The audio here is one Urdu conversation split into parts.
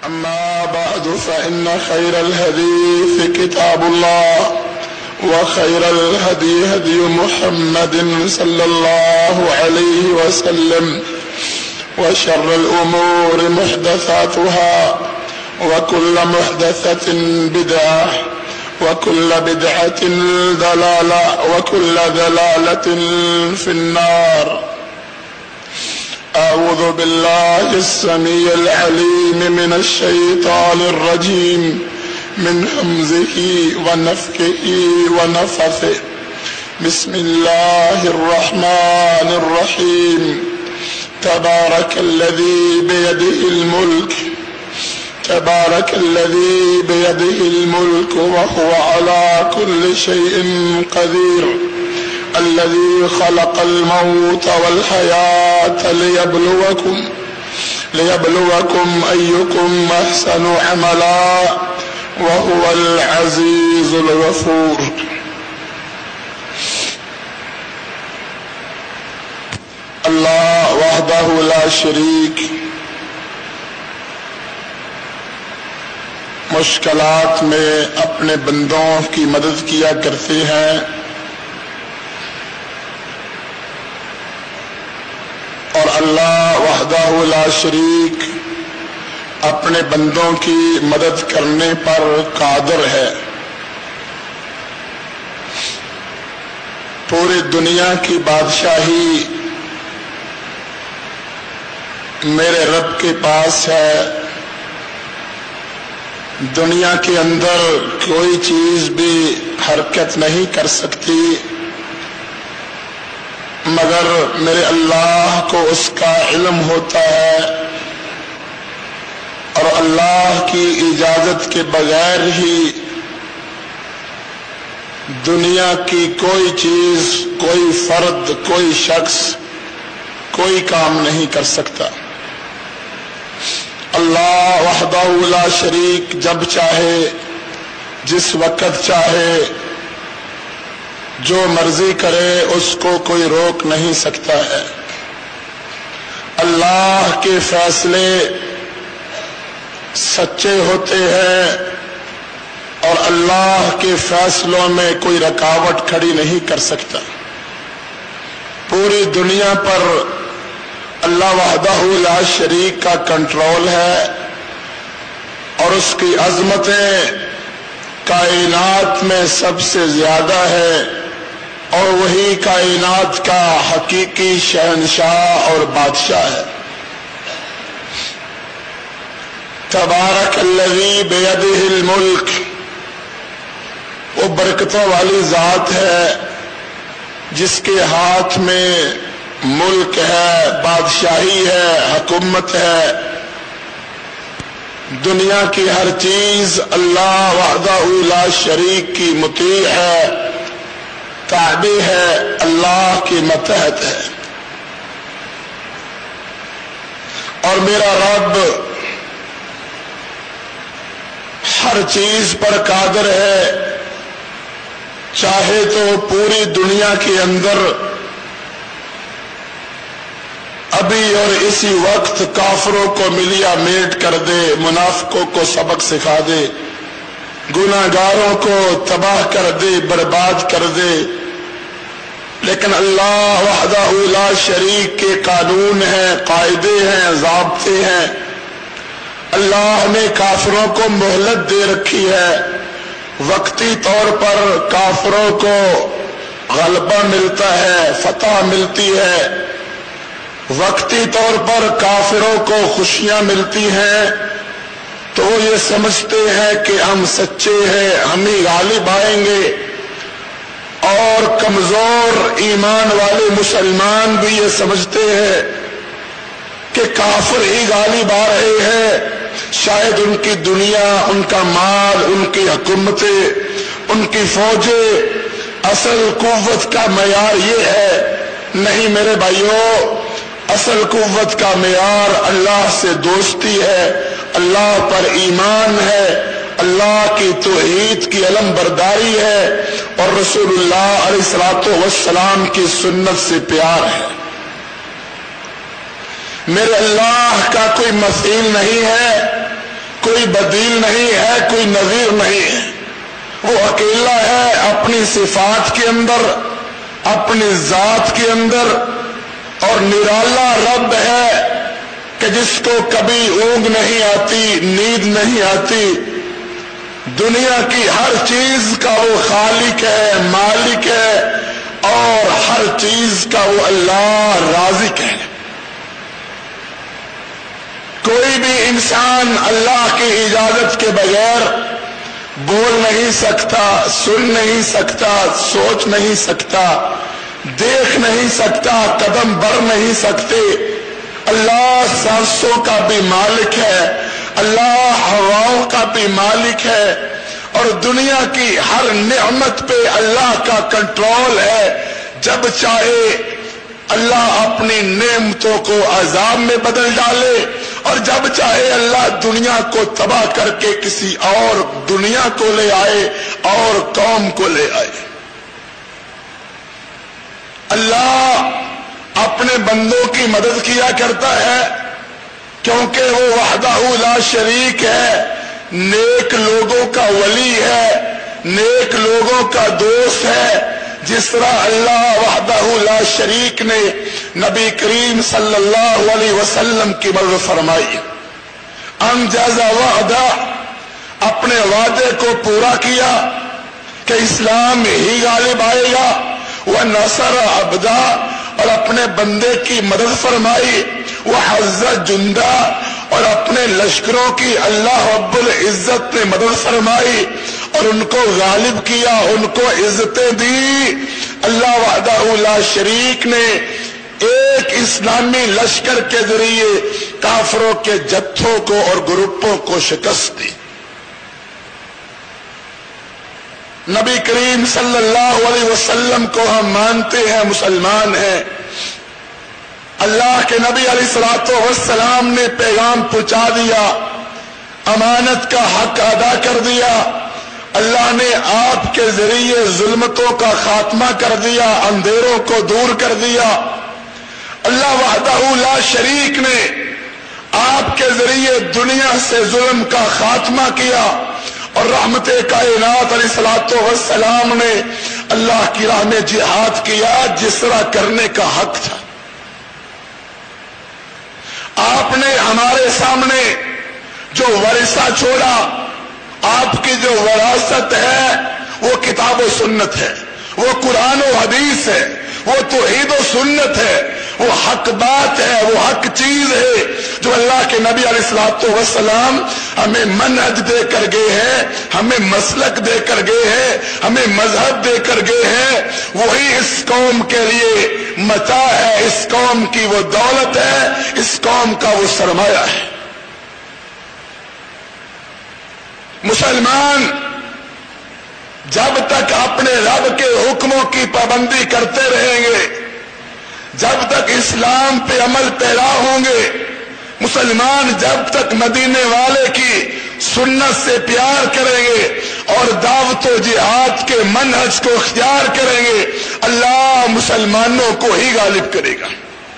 أما بعد فإن خير الحديث كتاب الله وخير الهدي هدي محمد صلى الله عليه وسلم وشر الأمور محدثاتها وكل محدثة بدعة وكل بدعة ضلالة وكل ضلالة في النار. أعوذ بالله السميع العليم من الشيطان الرجيم من همزه ونفخه ونفثه. بسم الله الرحمن الرحيم. تبارك الذي بيده الملك وهو على كل شيء قدير. الذي خلق الموت والحياة ليبلوكم أيكم أحسن عملا وهو العزيز الغفور. اللہ وحدہ لا شریک مشکلات میں اپنے بندوں کی مدد کیا کرتے ہیں اور اللہ وحدہ لا شریک اپنے بندوں کی مدد کرنے پر قادر ہے. پوری دنیا کی بادشاہی میرے رب کے پاس ہے. دنیا کے اندر کوئی چیز بھی حرکت نہیں کر سکتی مگر میرے اللہ کو اس کا علم ہوتا ہے اور اللہ کی اجازت کے بغیر ہی دنیا کی کوئی چیز، کوئی فرد، کوئی شخص کوئی کام نہیں کر سکتا. اللہ وحدہ لا شریک جب چاہے، جس وقت چاہے، جو مرضی کرے اس کو کوئی روک نہیں سکتا ہے. اللہ کے فیصلے سچے ہوتے ہیں اور اللہ کے فیصلوں میں کوئی رکاوٹ کھڑی نہیں کر سکتا. پوری دنیا پر اللہ وحدہ لا شریک کا کنٹرول ہے اور اس کی عظمتیں کائنات میں سب سے زیادہ ہے اور وہی کائنات کا حقیقی شہنشاہ اور بادشاہ ہے. تبارک الذی بیدہ الملک، وہ برکتوں والی ذات ہے جس کے ہاتھ میں ملک ہے، بادشاہی ہے، حکومت ہے. دنیا کی ہر چیز اللہ وحدہ لا شریک کی مطیع ہے، تابع ہے، اللہ کی ماتحت ہے. اور میرا رب ہر چیز پر قادر ہے. چاہے تو پوری دنیا کے اندر ابھی اور اسی وقت کافروں کو ملیا میٹ کر دے، منافقوں کو سبق سکھا دے، گناہگاروں کو تباہ کر دے، برباد کر دے. لیکن اللہ وحدہ لا شریک کے قانون ہیں، قاعدے ہیں، ضابطے ہیں. اللہ نے کافروں کو مہلت دے رکھی ہے. وقتی طور پر کافروں کو غلبہ ملتا ہے، فتح ملتی ہے. وقتی طور پر کافروں کو خوشیاں ملتی ہیں تو وہ یہ سمجھتے ہیں کہ ہم سچے ہیں، ہم ہی غالب آئیں گے. اور کمزور ایمان والے مسلمان بھی یہ سمجھتے ہیں کہ کافر ہی غالب آ رہے ہیں. شاید ان کی دنیا، ان کا مال، ان کی حکومتیں، ان کی فوجیں اصل قوت کا معیار یہ ہے. نہیں میرے بھائیوں، اصل قوت کا معیار اللہ سے دوستی ہے، اللہ پر ایمان ہے، اللہ کی توحید کی علم برداری ہے اور رسول اللہ علیہ الصلوۃ والسلام کی سنت سے پیار ہے. میرے اللہ کا کوئی مثیل نہیں ہے. کوئی بدیل نہیں ہے، کوئی نظیر نہیں ہے، وہ اکیلا ہے اپنی صفات کے اندر، اپنی ذات کے اندر، اور نرالا رب ہے کہ جس کو کبھی اونگ نہیں آتی، نیند نہیں آتی، دنیا کی ہر چیز کا وہ خالق ہے، مالک ہے، اور ہر چیز کا وہ اللہ رازق ہے۔ کوئی بھی انسان اللہ کی اجازت کے بغیر بول نہیں سکتا، سن نہیں سکتا، سوچ نہیں سکتا، دیکھ نہیں سکتا، قدم بڑھ نہیں سکتے۔ اللہ سانسوں کا بھی مالک ہے، اللہ ہواؤں کا بھی مالک ہے، اور دنیا کی ہر نعمت پہ اللہ کا کنٹرول ہے۔ جب چاہے اللہ اپنی نعمتوں کو عذاب میں بدل ڈالے، اور جب چاہے اللہ دنیا کو تباہ کر کے کسی اور دنیا کو لے آئے اور قوم کو لے آئے۔ اللہ اپنے بندوں کی مدد کیا کرتا ہے کیونکہ وہ وحدہ لا شریک ہے، نیک لوگوں کا ولی ہے، نیک لوگوں کا دوست ہے۔ جس طرح اللہ وحدہ لا شریک نے نبی کریم صلی اللہ علیہ وسلم کی مدد فرمائی، انجز وعدہ، اپنے وعدے کو پورا کیا کہ اسلام ہی غالب آئے گا، ونصر عبدا، اور اپنے بندے کی مدد فرمائی، وحز جندا، اور اپنے لشکروں کی اللہ رب العزت نے مدد فرمائی اور ان کو غالب کیا، ان کو عزتیں دی۔ اللہ وحدہ لا شریک نے ایک اسلامی لشکر کے ذریعے کافروں کے جتھوں کو اور گروپوں کو شکست دی۔ نبی کریم صلی اللہ علیہ وسلم کو ہم مانتے ہیں، مسلمان ہیں۔ اللہ کے نبی علیہ الصلوۃ والسلام نے پیغام پہنچا دیا، امانت کا حق ادا کر دیا، اللہ نے آپ کے ذریعے ظلمتوں کا خاتمہ کر دیا، اندھیروں کو دور کر دیا۔ اللہ وحدہ لا شریک نے آپ کے ذریعے دنیا سے ظلم کا خاتمہ کیا، اور رحمت کائنات علیہ الصلوۃ والسلام نے اللہ کی راہ میں جہاد کیا جس طرح کرنے کا حق تھا۔ آپ نے ہمارے سامنے جو ورثہ چھوڑا، آپ کی جو وراثت ہے وہ کتاب و سنت ہے، وہ قرآن و حدیث ہے، وہ توحید و سنت ہے، وہ حق بات ہے، وہ حق چیز ہے جو اللہ کے نبی علیہ الصلوۃ والسلام ہمیں منہج دے کر گئے ہیں، ہمیں مسلک دے کر گئے ہیں، ہمیں مذہب دے کر گئے ہیں۔ وہی اس قوم کے لیے متاع ہے، اس قوم کی وہ دولت ہے، اس قوم کا وہ سرمایہ ہے۔ مسلمان جب تک اپنے رب کے حکموں کی پابندی کرتے رہیں گے، جب تک اسلام پہ عمل پیرا ہوں گے، مسلمان جب تک مدینے والے کی سنت سے پیار کریں گے اور دعوت و جہاد کے منہج کو اختیار کریں گے، اللہ مسلمانوں کو ہی غالب کرے گا۔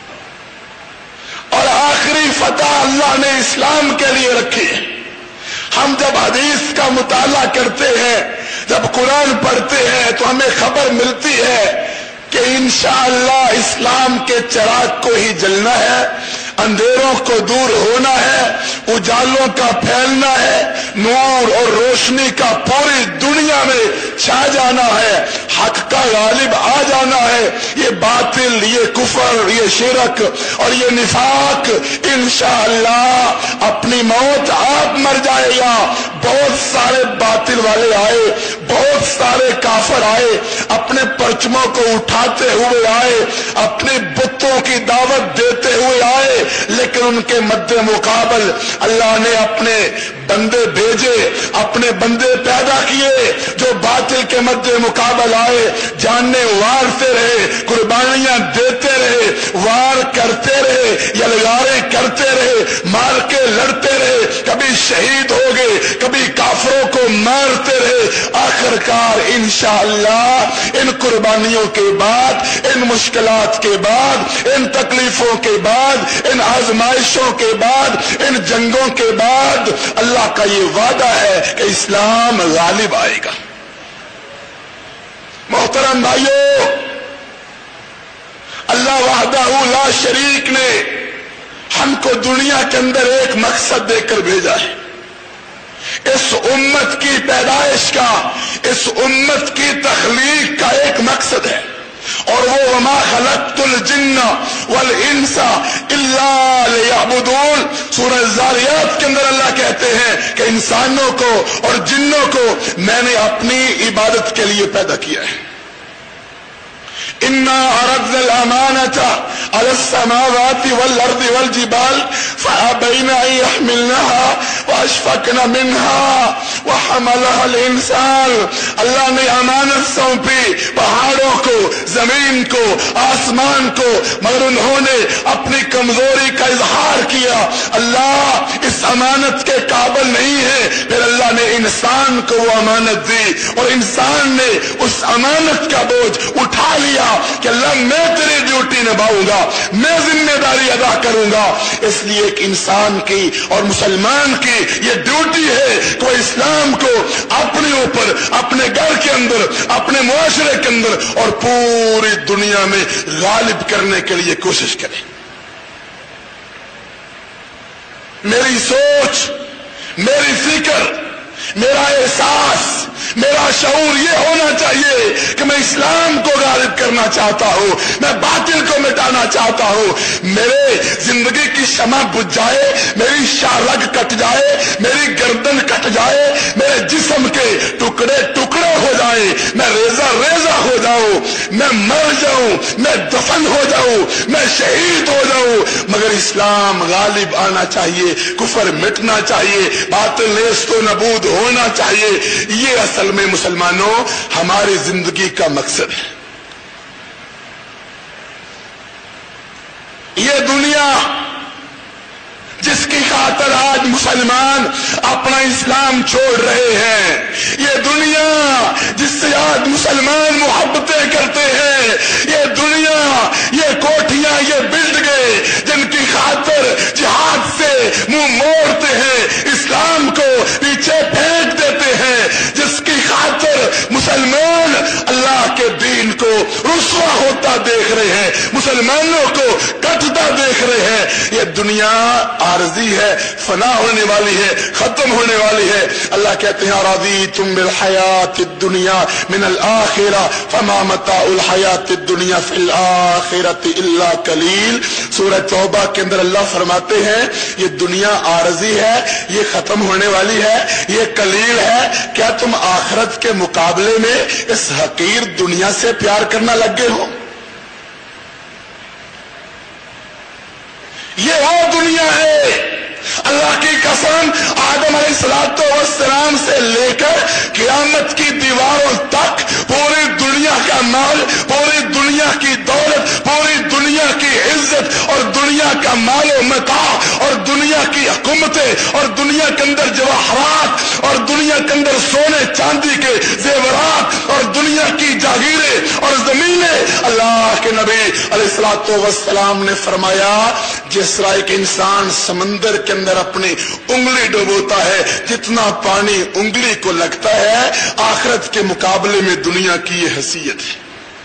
اور آخری فتح اللہ نے اسلام کے لیے رکھی ہے۔ ہم جب حدیث کا مطالعہ کرتے ہیں، جب قرآن پڑھتے ہیں تو ہمیں خبر ملتی ہے کہ انشاءاللہ اسلام کے چراغ کو ہی جلنا ہے، اندھیروں کو دور ہونا ہے، اجالوں کا پھیلنا ہے، نور اور روشنی کا پوری دنیا میں چھا جانا ہے، حق کا غالب آ جانا ہے۔ یہ باطل، یہ کفر، یہ شرک اور یہ نفاق انشاءاللہ اپنی موت آپ مر جائے گا۔ بہت سارے باطل والے آئے، بہت سارے کافر آئے، اپنے پرچموں کو اٹھاتے ہوئے آئے، اپنے بتوں کی دعوت دیتے ہوئے آئے، لیکن ان کے مد مقابل اللہ نے اپنے بندے بھیجے، اپنے بندے پیدا کیے جو باطل کے مد مقابل آئے، جاننے وارتے رہے، قربانیاں دیتے رہے، وار کرتے رہے، یلغاریں کرتے رہے، مار کے لڑتے رہے، کبھی شہید ہو گئے، کبھی کافروں کو مارتے رہے، آخر آخرکار انشاءاللہ ان قربانیوں کے بعد، ان مشکلات کے بعد، ان تکلیفوں کے بعد، ان آزمائشوں کے بعد، ان جنگوں کے بعد اللہ کا یہ وعدہ ہے کہ اسلام غالب آئے گا۔ محترم بھائیو، اللہ وحدہ لا شریک نے ہم کو دنیا کے اندر ایک مقصد دے کر بھیجا ہے۔ اس امت کی پیدائش کا، اس امت کی تخلیق کا ایک مقصد ہے، اور وہ وما خلقت الجن والانس الا لیعبدون۔ سورہ الذاریات کے اندر اللہ کہتے ہیں کہ انسانوں کو اور جنوں کو میں نے اپنی عبادت کے لیے پیدا کیا ہے۔ انا عرضنا الامانة على السماوات والارض والجبال فابين ان يحملنها واشفقن منها وحملها الانسان۔ اللہ نے امانت سونپی پہاڑوں کو، زمین کو، آسمان کو، مگر انہوں نے اپنی کمزوری کا اظہار کیا، اللہ اس امانت کے قابل نہیں ہے۔ پھر اللہ نے انسان کو وہ امانت دی، اور انسان نے اس امانت کا بوجھ اٹھا لیا کہ اللہ میں تیری ڈیوٹی نبھاؤں گا، میں ذمہ داری ادا کروں گا۔ اس لیے کہ انسان کی اور مسلمان کی یہ ڈیوٹی ہے کہ وہ اسلام کو اپنے اوپر، اپنے گھر کے اندر، اپنے معاشرے کے اندر اور پوری دنیا میں غالب کرنے کے لیے کوشش کرے۔ میری سوچ، میری فکر، میرا احساس، میرا شعور یہ ہونا چاہیے کہ میں اسلام کو غالب کرنا چاہتا ہوں، میں باطل کو مٹانا چاہتا ہوں۔ میرے زندگی کی شمع بجھ جائے، میری شارگ کٹ جائے، میری گردن کٹ جائے، میرے جسم کے ٹکڑے ٹکڑے ہو جائیں، میں ریزہ ریزہ ہو جاؤں، میں مر جاؤں، میں دفن ہو جاؤں، میں شہید ہو جاؤں، مگر اسلام غالب آنا چاہیے، کفر مٹنا چاہیے، باطل نیست و نابود ہونا چاہیے۔ یہ اصل میں مسلمانوں ہماری زندگی کا مقصد ہے۔ یہ دنیا جس کی خاطر آج مسلمان اپنا اسلام چھوڑ رہے ہیں، یہ دنیا جس سے آج مسلمان محبتیں کرتے ہیں، یہ دنیا، یہ کوٹھیاں، یہ بلڈنگیں جن کی خاطر جہاد سے منہ موڑتے ہیں، اسلام کو پیچھے پھینک دیتے ہیں، جس کی خاطر مسلمان اللہ کے دین کو رسوا ہوتا دیکھ رہے ہیں، مسلمانوں کو کٹتا دیکھ رہے ہیں، یہ دنیا عارضی ہے، فنا ہونے والی ہے، ختم ہونے والی ہے۔ اللہ کہتے ہیں رضیتم بالحیات الدنیا من الآخرہ فما متاع الحیات الدنیا فی الآخرۃ الا قلیل۔ سورہ توبہ کے اندر اللہ فرماتے ہیں یہ دنیا عارضی ہے، یہ ختم ہونے والی ہے، یہ قلیل ہے، کیا تم آخرت کے مقابلے میں اس حقیر دنیا سے پیار کرنا لگ گئے ہو؟ یہ وہ دنیا ہے، اللہ کی قسم، آدم علیہ السلام سے لے کر قیامت کی دیواروں تک پوری دنیا کا مال، پوری دنیا کی دولت، پوری دنیا کی عزت اور دنیا کا مال و متاع اور دنیا کی حکومتیں اور دنیا کے اندر جواہرات اور دنیا کے اندر سونے چاندی کے زیورات اور دنیا کی جاگیریں اور زمینیں۔ اللہ کے نبی علیہ السلام نے فرمایا جس طرح ایک انسان سمندر کے اندر اپنی انگلی ڈبوتا ہے، جتنا پانی انگلی کو لگتا ہے، آخرت کے مقابلے میں دنیا کی یہ حیثیت ہے۔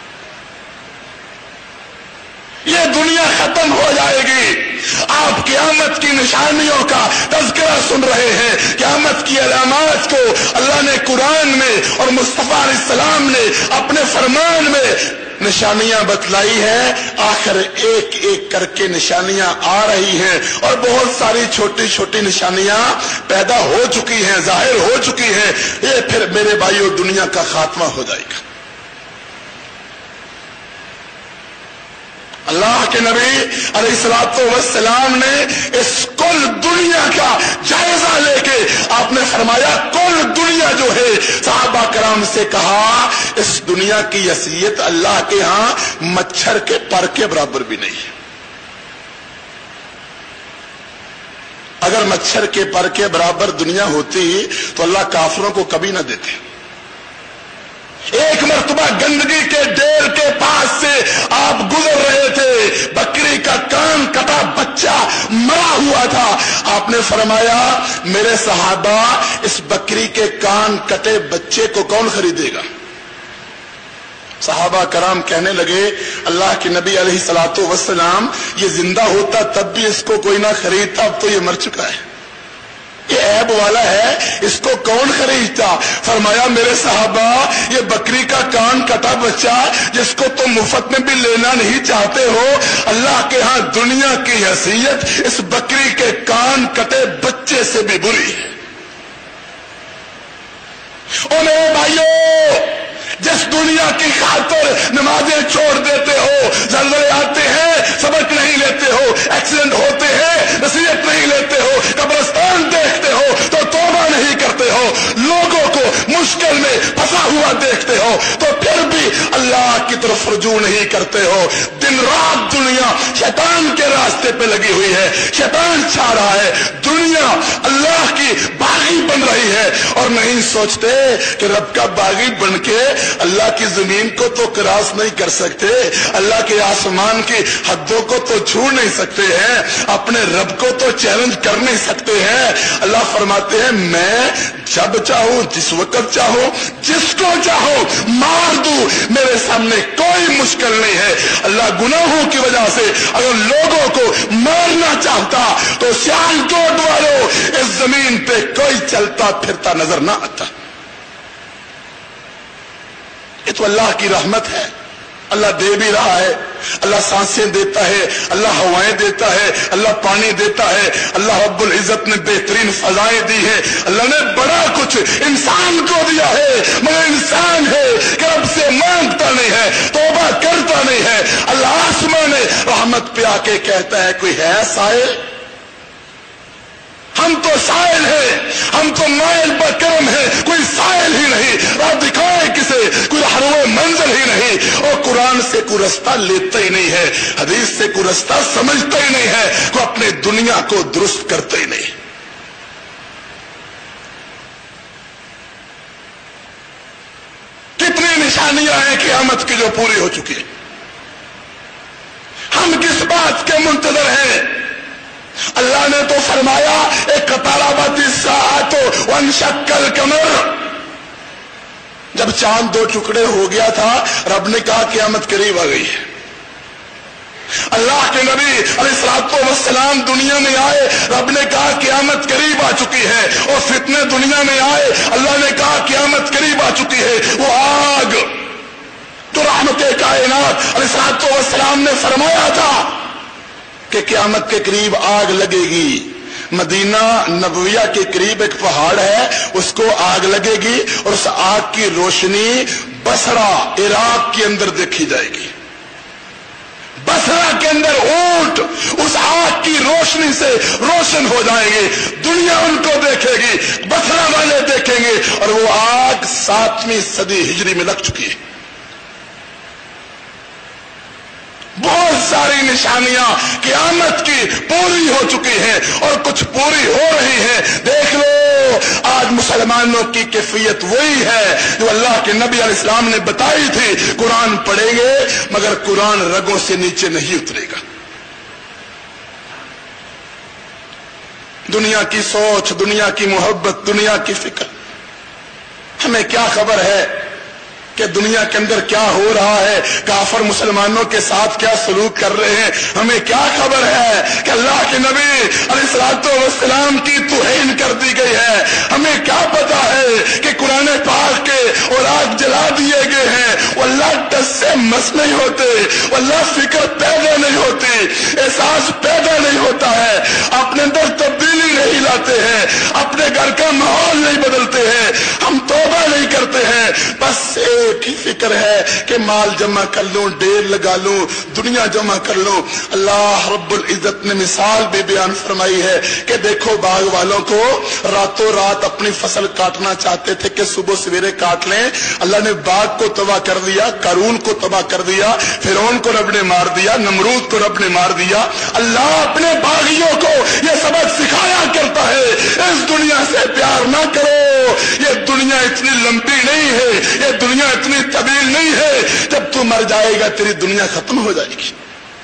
یہ دنیا ختم ہو جائے گی۔ آپ قیامت کی نشانیوں کا تذکرہ سن رہے ہیں، قیامت کی علامات کو اللہ نے قرآن میں اور مصطفیٰ علیہ السلام نے اپنے فرمان میں نشانیاں بتلائی ہیں۔ آخر ایک ایک کر کے نشانیاں آ رہی ہیں، اور بہت ساری چھوٹی چھوٹی نشانیاں پیدا ہو چکی ہیں، ظاہر ہو چکی ہیں۔ یہ پھر میرے بھائیوں دنیا کا خاتمہ ہو جائے گا۔ اللہ کے نبی علیہ السلام نے اس کل دنیا کا جائزہ لے کے آپ نے فرمایا کل دنیا جو ہے، صحابہ کرام سے کہا اس دنیا کی حیثیت اللہ کے ہاں مچھر کے پر کے برابر بھی نہیں ہے۔ اگر مچھر کے پر کے برابر دنیا ہوتی تو اللہ کافروں کو کبھی نہ دیتے۔ ایک مرتبہ گندگی کے ڈھیر کے پاس سے آپ گزر رہے تھے، بکری کا کان کٹا بچہ مرا ہوا تھا. آپ نے فرمایا میرے صحابہ اس بکری کے کان کٹے بچے کو کون خریدے گا؟ صحابہ کرام کہنے لگے اللہ کے نبی علیہ الصلوۃ والسلام یہ زندہ ہوتا تب بھی اس کو کوئی نہ خریدتا، اب تو یہ مر چکا ہے، یہ عیب والا ہے، اس کو کون خریدتا؟ فرمایا میرے صحابہ یہ بکری کا کان کٹا بچہ جس کو تم مفت میں بھی لینا نہیں چاہتے ہو، اللہ کے ہاں دنیا کی حیثیت اس بکری کے کان کٹے بچے سے بھی بری ہے. او میرے بھائیو، جس دنیا کی خاطر نمازیں چھوڑ دیتے ہو، زلزلے آتے ہیں سبق نہیں لیتے ہو، ایکسیڈنٹ ہوتے ہیں نصیحت نہیں لیتے ہو، قبرستان دیکھتے ہو تو توبہ نہیں کرتے ہو، لوگوں کو مشکل میں پھنسا ہوا دیکھتے ہو تو پھر بھی اللہ کی طرف رجوع نہیں کرتے ہو. دن رات دنیا شیطان کے راستے پہ لگی ہوئی ہے، شیطان چاہ رہا ہے دنیا اللہ کی باغی بن رہی ہے، اور نہیں سوچتے کہ رب کا باغی بن کے اللہ کی زمین کو تو کراس نہیں کر سکتے، اللہ کے آسمان کی حدوں کو تو چھو نہیں سکتے ہیں، اپنے رب کو تو چیلنج کر نہیں سکتے ہیں. اللہ فرماتے ہیں میں جب چاہوں جس وقت چاہوں جس کو چاہوں مار دوں، میرے سامنے کوئی مشکل نہیں ہے. اللہ گناہوں کی وجہ سے اگر لوگوں کو مارنا چاہتا تو سیال کوٹ والوں اس زمین پہ کوئی چلتا پھرتا نظر نہ آتا. یہ تو اللہ کی رحمت ہے، اللہ دے بھی رہا ہے، اللہ سانسیں دیتا ہے، اللہ ہوائیں دیتا ہے، اللہ پانی دیتا ہے، اللہ رب العزت نے بہترین فضائیں دی ہے، اللہ نے بڑا کچھ انسان کو دیا ہے، مگر انسان ہے کہ رب سے مانگتا نہیں ہے، توبہ کرتا نہیں ہے. اللہ آسمان رحمت پہ آ کے کہتا ہے کوئی ہے سائل؟ ہم تو سائل ہیں، ہم تو مائل بکرم ہیں، کوئی سائل ہی نہیں، راہ دکھائے کسے، کوئی ہروے منزل ہی نہیں. اور قرآن سے کوئی رستہ لیتا ہی نہیں ہے، حدیث سے کوئی رستہ سمجھتا ہی نہیں ہے، کوئی اپنے دنیا کو درست کرتا ہی نہیں. کتنی نشانیاں ہیں قیامت کی جو پوری ہو چکی ہیں، ہم کس بات کے منتظر ہیں؟ اللہ نے تو فرمایا ایک اقتربت الساعۃ وانشق القمر، جب چاند دو ٹکڑے ہو گیا تھا رب نے کہا قیامت قریب آ گئی ہے. اللہ کے نبی علیہ الصلوۃ والسلام دنیا میں آئے، رب نے کہا قیامت قریب آ چکی ہے. اور فتنے دنیا میں آئے، اللہ نے کہا قیامت قریب آ چکی ہے. وہ آگ تو رحمت کائنات علیہ الصلوۃ والسلام نے فرمایا تھا کہ قیامت کے قریب آگ لگے گی. مدینہ نبویہ کے قریب ایک پہاڑ ہے، اس کو آگ لگے گی اور اس آگ کی روشنی بصرہ عراق کے اندر دیکھی جائے گی. بصرہ کے اندر اونٹ اس آگ کی روشنی سے روشن ہو جائیں گے، دنیا ان کو دیکھے گی، بصرہ والے دیکھیں گے. اور وہ آگ 7ویں صدی ہجری میں لگ چکی ہے. بہت ساری نشانیاں قیامت کی پوری ہو چکی ہیں اور کچھ پوری ہو رہی ہیں. دیکھ لو آج مسلمانوں کی کیفیت وہی ہے جو اللہ کے نبی علیہ السلام نے بتائی تھی. قرآن پڑھیں گے مگر قرآن رگوں سے نیچے نہیں اترے گا. دنیا کی سوچ، دنیا کی محبت، دنیا کی فکر، ہمیں کیا خبر ہے کہ دنیا کے اندر کیا ہو رہا ہے، کافر مسلمانوں کے ساتھ کیا سلوک کر رہے ہیں. ہمیں کیا خبر ہے کہ اللہ کے نبی علیہ الصلوۃ والسلام کی توہین کر دی گئی ہے. ہمیں کیا پتا ہے کہ قرآن پاک کے اور آگ جلا دیے گئے ہیں. وہ اللہ ٹس سے مس نہیں ہوتے، وہ اللہ فکر پیدا نہیں ہوتی، احساس پیدا نہیں ہوتا ہے، اپنے اندر تبدیلی نہیں لاتے ہیں، اپنے گھر کا ماحول نہیں بدلتے ہیں، ہم توبہ نہیں کرتے ہیں. بس ایک ہی فکر ہے کہ مال جمع کر لوں، ڈیر لگا لوں، دنیا جمع کر لوں. اللہ رب العزت نے مثال بھی بیان فرمائی ہے کہ دیکھو باغ والوں کو راتوں رات اپنی فصل کاٹنا چاہتے تھے کہ صبح سویرے کاٹ لیں. اللہ نے باغ کو تباہ کر دیا، قارون کو تباہ کر دیا، فرعون کو رب نے مار دیا، نمرود کو رب نے مار دیا. اللہ اپنے باغیوں کو یہ سبق سکھایا کرتا ہے اس دنیا سے پیار نہ کرو، یہ دنیا اتنی لمبی نہیں ہے، یہ دنیا اتنی طویل نہیں ہے، جب تو مر جائے گا تیری دنیا ختم ہو جائے گی.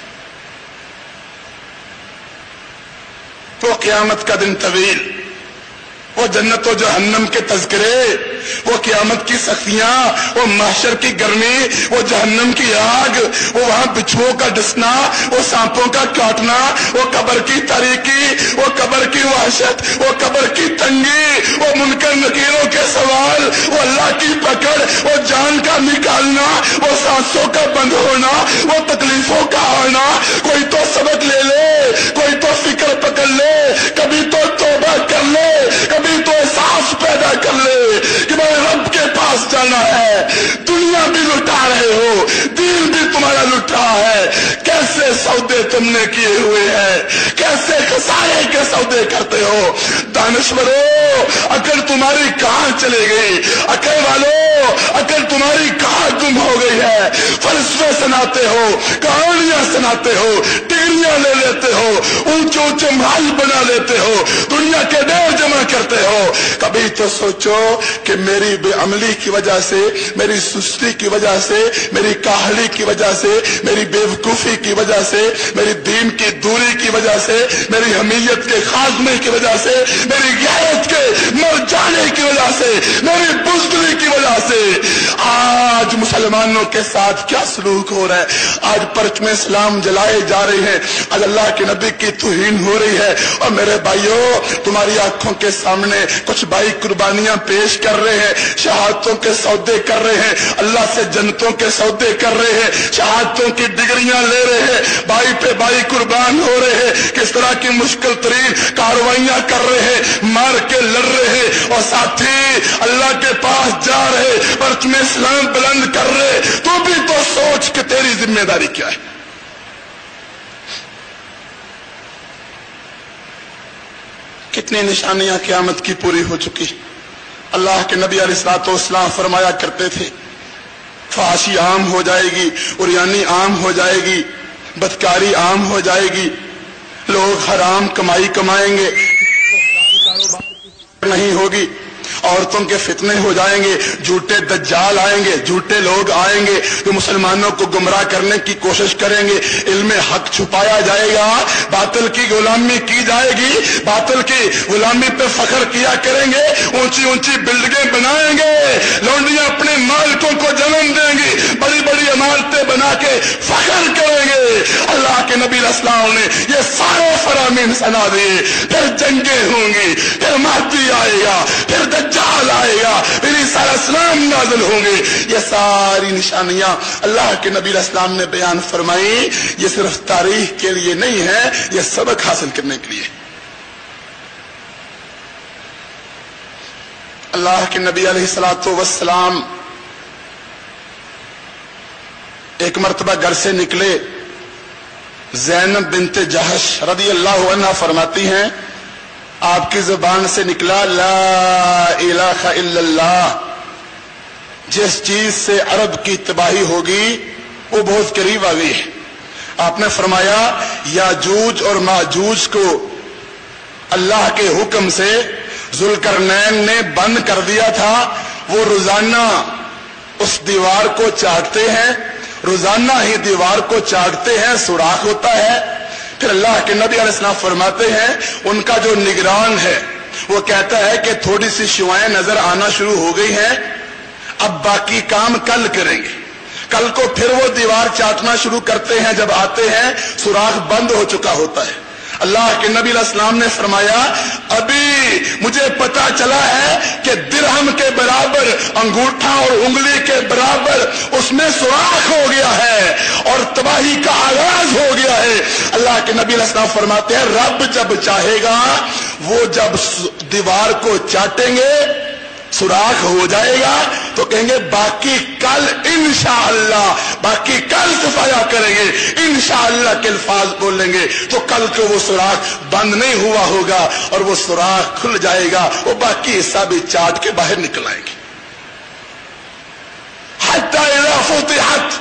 وہ قیامت کا دن طویل، وہ جنت و جہنم کے تذکرے، وہ قیامت کی سختیاں، وہ محشر کی گرمی، وہ جہنم کی آگ، وہ وہاں بچھوؤں کا ڈسنا، وہ سانپوں کا کاٹنا، وہ قبر کی تاریکی، وہ قبر کی وحشت، وہ قبر کی تنگی، وہ منکر نکیروں کے سوال، وہ اللہ کی پکڑ، وہ جان کا نکالنا، وہ سانسوں کا بند ہونا، وہ تکلیفوں کا آنا. کوئی تو سبق لے لے، کوئی تو فکر پکڑ لے، کبھی تو توبہ کر لے، کبھی تو احساس پیدا کر لے کہ میں رب کے پاس جانا ہے. دنیا بھی لٹا رہے ہو، دین بھی تمہارا لٹ رہا ہے. کیسے سودے تم نے کیے ہوئے ہیں، کیسے خسارے کے سودے کرتے ہو. دانشورو عقل تمہاری کہاں چلے گئی، عقل والو عقل تمہاری کہاں گم ہو گئی ہے. فلسفے سناتے ہو، کہانیاں سناتے ہو، ڈگریاں لے لیتے ہو، اونچے اونچے محل بنا لیتے ہو، دنیا کے ڈیر جمع کرتے ہو. کبھی تو سوچو کہ میری بے عملی کی وجہ سے، میری سستی کی وجہ سے، میری کاہلی کی وجہ سے، میری بے وقوفی کی وجہ سے، میری دین کی دوری کی وجہ سے، میری حمیت کے خاتمے کی وجہ سے، میری غیرت کے مر جانے کی وجہ سے، میری بزدلی کی وجہ سے آج مسلمانوں کے ساتھ کیا سلوک ہو رہا ہے. آج پرچم اسلام جلائے جا رہے ہیں، آج اللہ کے نبی کی توہین ہو رہی ہے. اور میرے بھائیوں، تمہاری آنکھوں کے سامنے کچھ بھائی قربانیاں پیش کر رہے ہیں، شہادتوں کے سودے کر رہے ہیں، اللہ سے جنتوں کے سودے کر رہے ہیں، شہادتوں کی ڈگریاں لے رہے ہیں، بھائی پہ بھائی قربان ہو رہے ہیں، کس طرح کی مشکل ترین کارروائیاں کر رہے ہیں، مار کے لڑ رہے ہیں، اور ساتھی اللہ کے پاس جا رہے، پرچم اسلام بلند کر رہے. تو بھی تو سوچ کہ تیری ذمہ داری کیا ہے. کتنی نشانیاں قیامت کی پوری ہو چکی. اللہ کے نبی علیہ الصلوۃ والسلام فرمایا کرتے تھے فحاشی عام ہو جائے گی، عریانی عام ہو جائے گی، بدکاری عام ہو جائے گی، لوگ حرام کمائی کمائیں گے، نہیں ہوگی، عورتوں کے فتنے ہو جائیں گے، جھوٹے دجال آئیں گے، جھوٹے لوگ آئیں گے جو مسلمانوں کو گمراہ کرنے کی کوشش کریں گے، علم حق چھپایا جائے گا، باطل کی غلامی کی جائے گی، باطل کی غلامی پہ فخر کیا کریں گے، اونچی اونچی بلڈنگیں بنائیں گے، لونڈیاں اپنے مالکوں کو جنم دیں گی، بڑی بڑی عمارتیں بنا کے فخر کریں گے. اللہ کے نبی علیہ السلام نے یہ سارے فرامین سنا دیے. پھر جنگیں ہوں گی، پھر مہدی آئے گا، پھر دجال آئے گا، پھر عیسیٰ علیہ السلام نازل ہوں گے. یہ ساری نشانیاں اللہ کے نبی علیہ السلام نے بیان فرمائی. یہ صرف تاریخ کے لیے نہیں ہے، یہ سبق حاصل کرنے کے لیے. اللہ کے نبی علیہ الصلوۃ والسلام ایک مرتبہ گھر سے نکلے. زینب بنت جہش رضی اللہ عنہا فرماتی ہیں آپ کی زبان سے نکلا لا الہ الا اللہ. جس چیز سے عرب کی تباہی ہوگی وہ بہت قریب آ گئی ہے. آپ نے فرمایا یاجوج اور ماجوج کو اللہ کے حکم سے ذوالقرنین نے بند کر دیا تھا. وہ روزانہ اس دیوار کو چاٹتے ہیں، روزانہ ہی دیوار کو چاٹتے ہیں، سوراخ ہوتا ہے. پھر اللہ کے نبی علیہ السلام فرماتے ہیں ان کا جو نگران ہے وہ کہتا ہے کہ تھوڑی سی شعائیں نظر آنا شروع ہو گئی ہیں، اب باقی کام کل کریں گے. کل کو پھر وہ دیوار چاٹنا شروع کرتے ہیں، جب آتے ہیں سوراخ بند ہو چکا ہوتا ہے. اللہ کے نبی علیہ السلام نے فرمایا ابھی مجھے پتا چلا ہے کہ درہم کے برابر، انگوٹھا اور انگلی کے برابر اس میں سوراخ ہو گیا ہے اور تباہی کا آغاز ہو گیا ہے. اللہ کے نبی علیہ السلام فرماتے ہیں رب جب چاہے گا وہ جب دیوار کو چاٹیں گے سوراخ ہو جائے گا تو کہیں گے باقی کل انشاءاللہ، باقی کل صفایا کریں گے، انشاءاللہ کے الفاظ بولیں گے تو کل کو وہ سوراخ بند نہیں ہوا ہوگا اور وہ سوراخ کھل جائے گا، وہ باقی حصہ بھی چاٹ کے باہر نکل آئیں گے. حتی اذا فتحت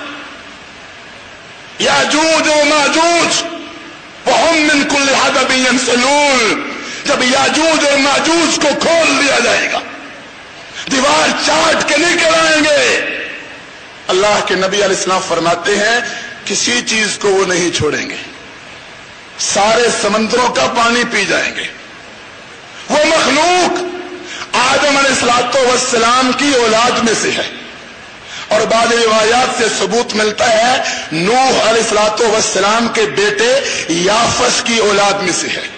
یاجوج و ماجوج وهم من کل حدب ینسلون. جب یاجوج اور ماجوج کو کھول دیا جائے گا دیوار چاٹ کے نکل آئیں گے۔ اللہ کے نبی علیہ السلام فرماتے ہیں کسی چیز کو وہ نہیں چھوڑیں گے، سارے سمندروں کا پانی پی جائیں گے۔ وہ مخلوق آدم علیہ السلام کی اولاد میں سے ہے، اور بعض روایات سے ثبوت ملتا ہے نوح علیہ السلام کے بیٹے یافس کی اولاد میں سے ہے۔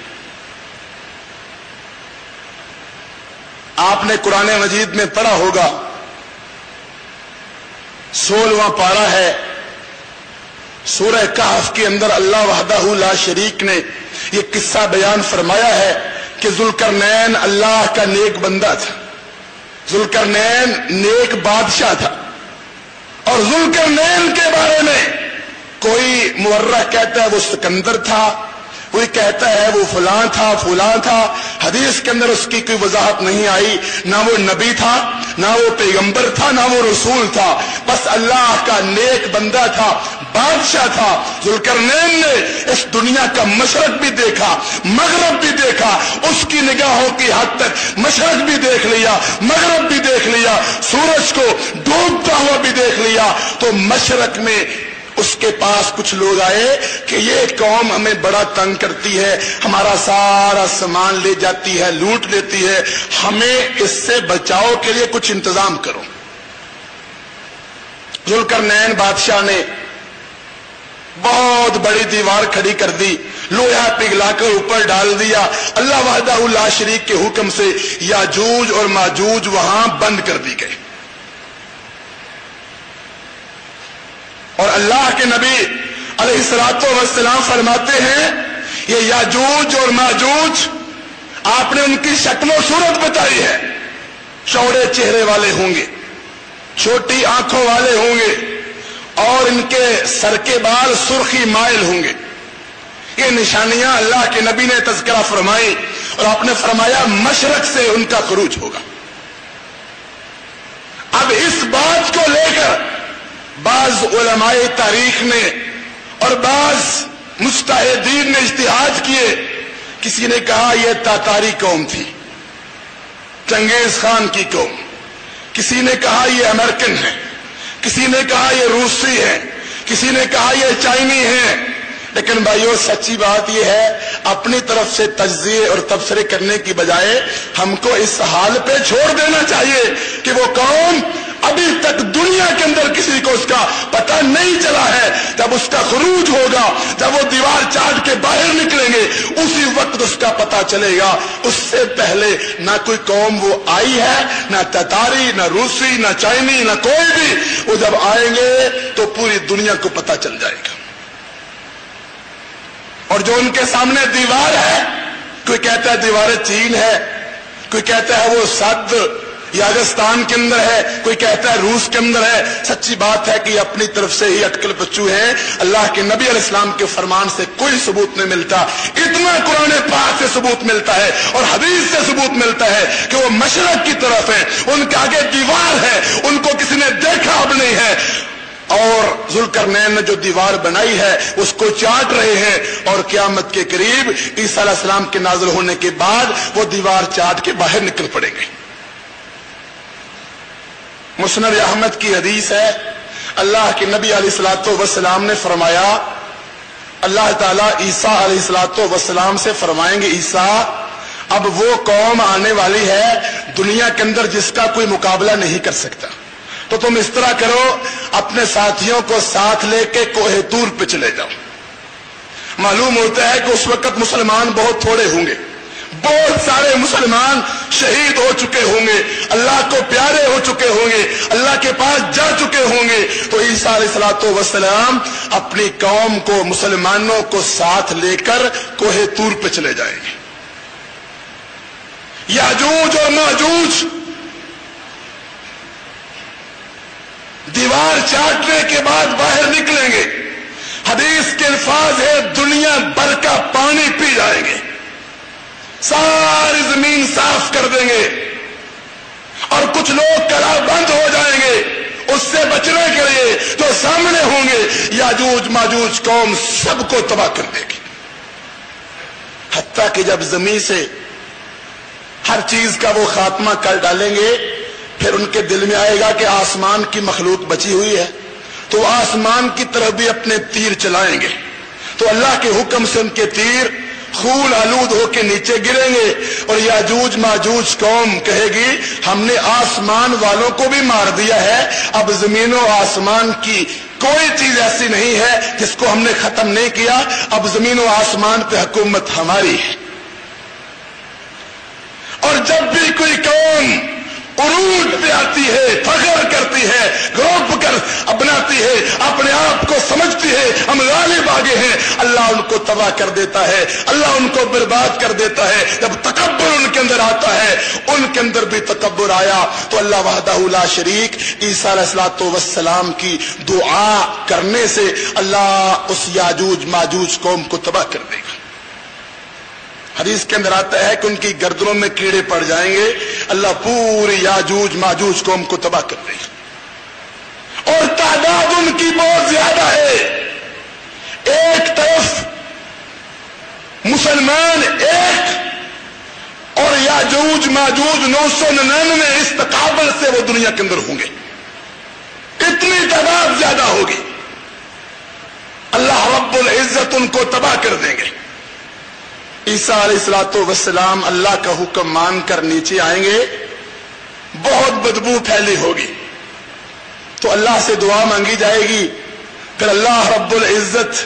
آپ نے قرآن مجید میں پڑھا ہوگا 16واں پارہ ہے سورہ کہف کے اندر اللہ وحدہ لا شریک نے یہ قصہ بیان فرمایا ہے کہ ذوالقرنین اللہ کا نیک بندہ تھا، ذوالقرنین نیک بادشاہ تھا، اور ذوالقرنین کے بارے میں کوئی مورخ کہتا ہے وہ سکندر تھا، کوئی کہتا ہے وہ فلاں تھا، حدیث کے اندر اس کی کوئی وضاحت نہیں آئی، نہ وہ نبی تھا، نہ وہ پیغمبر تھا، نہ وہ رسول تھا، بس اللہ کا نیک بندہ تھا، بادشاہ تھا۔ ذوالقرنین نے اس دنیا کا مشرق بھی دیکھا، مغرب بھی دیکھا، اس کی نگاہوں کی حد تک مشرق بھی دیکھ لیا، مغرب بھی دیکھ لیا، سورج کو ڈوبتا ہوا بھی دیکھ لیا۔ تو مشرق میں اس کے پاس کچھ لوگ آئے کہ یہ قوم ہمیں بڑا تنگ کرتی ہے، ہمارا سارا سامان لے جاتی ہے، لوٹ لیتی ہے، ہمیں اس سے بچاؤ کے لیے کچھ انتظام کرو۔ ذوالقرنین بادشاہ نے بہت بڑی دیوار کھڑی کر دی، لوہا پگھلا کر اوپر ڈال دیا، اللہ وحدہ لا شریک کے حکم سے یاجوج اور ماجوج وہاں بند کر دی گئے۔ اور اللہ کے نبی علیہ السلام فرماتے ہیں یہ یاجوج اور ماجوج آپ نے ان کی شکل و صورت بتائی ہے، چوڑے چہرے والے ہوں گے، چھوٹی آنکھوں والے ہوں گے، اور ان کے سر کے بال سرخی مائل ہوں گے۔ یہ نشانیاں اللہ کے نبی نے تذکرہ فرمائی، اور آپ نے فرمایا مشرق سے ان کا خروج ہوگا۔ اب اس بات کو لے کر بعض علمائے تاریخ نے اور بعض مجتہدین نے اجتہاد کیے۔ کسی نے کہا یہ تاتاری قوم تھی، چنگیز خان کی قوم، کسی نے کہا یہ امریکن ہے، کسی نے کہا یہ روسی ہے، کسی نے کہا یہ چائنی ہے۔ لیکن بھائیو سچی بات یہ ہے اپنی طرف سے تجزیے اور تبصرے کرنے کی بجائے ہم کو اس حال پہ چھوڑ دینا چاہیے کہ وہ قوم ابھی تک دنیا کے اندر کسی کو اس کا پتہ نہیں چلا ہے۔ جب اس کا خروج ہوگا، جب وہ دیوار چاٹ کے باہر نکلیں گے، اسی وقت اس کا پتہ چلے گا۔ اس سے پہلے نہ کوئی قوم وہ آئی ہے، نہ تتاری، نہ روسی، نہ چائنی، نہ کوئی بھی۔ وہ جب آئیں گے تو پوری دنیا کو پتہ چل جائے گا۔ اور جو ان کے سامنے دیوار ہے، کوئی کہتا ہے دیوار چین ہے، کوئی کہتا ہے وہ سد یاگستان کے اندر ہے، کوئی کہتا ہے روس کے اندر ہے۔ سچی بات ہے کہ یہ اپنی طرف سے ہی اٹکل پچو ہیں، اللہ کے نبی علیہ السلام کے فرمان سے کوئی ثبوت نہیں ملتا۔ اتنا قرآن پاک سے ثبوت ملتا ہے اور حدیث سے ثبوت ملتا ہے کہ وہ مشرق کی طرف ہیں، ان کے آگے دیوار ہے، ان کو کسی نے دیکھا اب نہیں ہے، اور ذوالقرنین نے جو دیوار بنائی ہے اس کو چاٹ رہے ہیں، اور قیامت کے قریب عیسیٰ علیہ السلام کے نازل ہونے کے بعد وہ دیوار چاٹ کے باہر نکل پڑیں گے۔ مسند احمد کی حدیث ہے، اللہ کے نبی علیہ السلام نے فرمایا، اللہ تعالیٰ عیسیٰ علیہ السلام سے فرمائیں گے عیسیٰ اب وہ قوم آنے والی ہے دنیا کے اندر جس کا کوئی مقابلہ نہیں کر سکتا، تو تم اس طرح کرو اپنے ساتھیوں کو ساتھ لے کے کوہ طور پہ چلے جاؤ۔ معلوم ہوتا ہے کہ اس وقت مسلمان بہت تھوڑے ہوں گے، بہت سارے مسلمان شہید ہو چکے ہوں گے، اللہ کو پیارے ہو چکے ہوں گے، اللہ کے پاس جا چکے ہوں گے۔ تو عیسیٰ علیہ السلام اپنی قوم کو، مسلمانوں کو ساتھ لے کر کوہ طور پہ چلے جائیں گے۔ یاجوج اور ماجوج دیوار چاٹنے کے بعد باہر نکلیں گے، حدیث کے الفاظ ہے دنیا بھر کا پانی پی جائیں گے، ساری زمین صاف کر دیں گے، اور کچھ لوگ کلا بند ہو جائیں گے اس سے بچنے کے لیے جو سامنے ہوں گے۔ یاجوج ماجوج قوم سب کو تباہ کر دے گی، حتیٰ کہ جب زمین سے ہر چیز کا وہ خاتمہ کر ڈالیں گے پھر ان کے دل میں آئے گا کہ آسمان کی مخلوق بچی ہوئی ہے، تو وہ آسمان کی طرف بھی اپنے تیر چلائیں گے، تو اللہ کے حکم سے ان کے تیر خون آلود ہو کے نیچے گریں گے، اور یاجوج ماجوج قوم کہے گی ہم نے آسمان والوں کو بھی مار دیا ہے، اب زمین و آسمان کی کوئی چیز ایسی نہیں ہے جس کو ہم نے ختم نہیں کیا، اب زمین و آسمان پہ حکومت ہماری ہے۔ اور جب بھی کوئی قوم عروج پہ آتی ہے، فخر کرتی ہے، گروپ کر اپناتی ہے، اپنے آپ کو سمجھتی ہے ہم غالب آگے ہیں، اللہ ان کو تباہ کر دیتا ہے، اللہ ان کو برباد کر دیتا ہے۔ جب تکبر ان کے اندر آتا ہے، ان کے اندر بھی تکبر آیا تو اللہ وحدہ لا شریک عیسیٰ علیہ السلام کی دعا کرنے سے اللہ اس یاجوج ماجوج قوم کو تباہ کر دے گا۔ حدیث کے اندر آتا ہے کہ ان کی گردنوں میں کیڑے پڑ جائیں گے، اللہ پوری یاجوج ماجوج قوم کو تباہ کر دے گا، اور تعداد ان کی بہت زیادہ ہے۔ ایک طرف مسلمان ایک اور یاجوج ماجوج 999 اس تقابل سے وہ دنیا کے اندر ہوں گے، اتنی تعداد زیادہ ہوگی، اللہ رب العزت ان کو تباہ کر دیں گے۔ عیسیٰ علیہ السلام اللہ کا حکم مان کر نیچے آئیں گے، بہت بدبو پھیلی ہوگی، تو اللہ سے دعا مانگی جائے گی، پھر اللہ رب العزت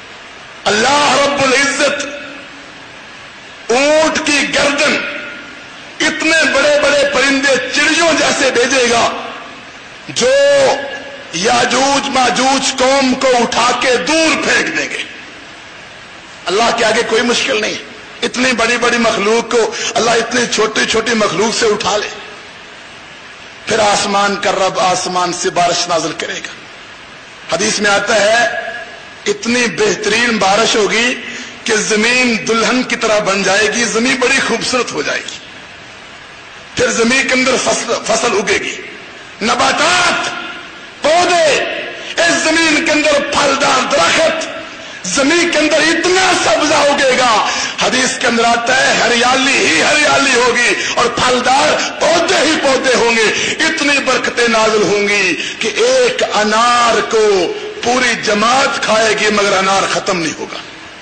اونٹ کی گردن اتنے بڑے بڑے پرندے چڑیوں جیسے بھیجے گا جو یاجوج ماجوج قوم کو اٹھا کے دور پھینک دیں گے۔ اللہ کے آگے کوئی مشکل نہیں، اتنی بڑی بڑی مخلوق کو اللہ اتنی چھوٹی چھوٹی مخلوق سے اٹھا لے، پھر آسمان کا رب آسمان سے بارش نازل کرے گا۔ حدیث میں آتا ہے اتنی بہترین بارش ہوگی کہ زمین دلہن کی طرح بن جائے گی، زمین بڑی خوبصورت ہو جائے گی، پھر زمین کے اندر فصل اگے گی، نباتات، پودے، اس زمین کے اندر پھلدار درخت، زمین کے اندر اتنا سبزہ اگے گا، حدیث کے اندر آتا ہے ہریالی ہی ہریالی ہوگی اور پھلدار پودے ہی پودے ہوں گے، اتنی برکتیں نازل ہوں گی کہ ایک انار کو پوری جماعت کھائے گی مگر انار ختم نہیں ہوگا۔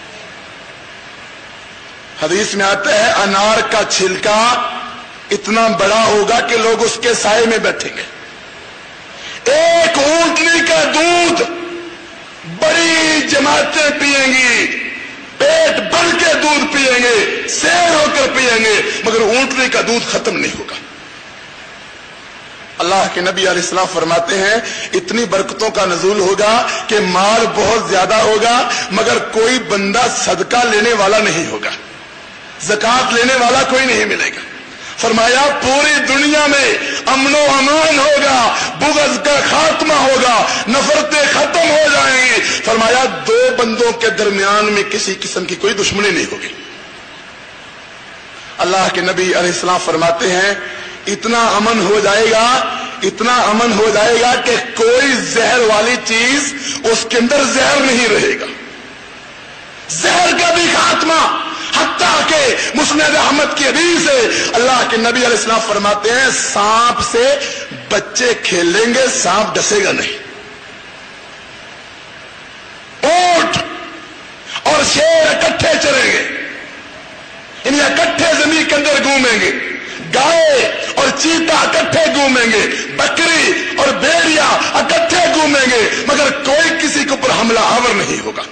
حدیث میں آتا ہے انار کا چھلکا اتنا بڑا ہوگا کہ لوگ اس کے سائے میں بیٹھیں گے، ایک اونٹنی کا دودھ بڑی جماعتیں پیئیں گی، پیٹ بھر کے دودھ پیئیں گے، سیر ہو کر پیئیں گے، مگر اونٹنی کا دودھ ختم نہیں ہوگا۔ اللہ کے نبی علیہ السلام فرماتے ہیں اتنی برکتوں کا نزول ہوگا کہ مال بہت زیادہ ہوگا مگر کوئی بندہ صدقہ لینے والا نہیں ہوگا، زکوٰۃ لینے والا کوئی نہیں ملے گا۔ فرمایا پوری دنیا میں امن و امان ہوگا، بغض کا خاتمہ ہوگا، نفرتیں ختم ہو جائیں گی۔ فرمایا دو بندوں کے درمیان میں کسی قسم کی کوئی دشمنی نہیں ہوگی۔ اللہ کے نبی علیہ السلام فرماتے ہیں اتنا امن ہو جائے گا، اتنا امن ہو جائے گا کہ کوئی زہر والی چیز اس کے اندر زہر نہیں رہے گا، زہر کا بھی خاتمہ، حتیٰ کہ مسند احمد کی حدیث ہے اللہ کے نبی علیہ السلام فرماتے ہیں سانپ سے بچے کھیلیں گے، سانپ ڈسے گا نہیں، اونٹ اور شیر اکٹھے چلیں گے، انہیں اکٹھے زمین کے اندر گھومیں گے، گائے اور چیتا اکٹھے گھومیں گے، بکری اور بھیڑیا اکٹھے گھومیں گے، مگر کوئی کسی کے اوپر حملہ آور نہیں ہوگا۔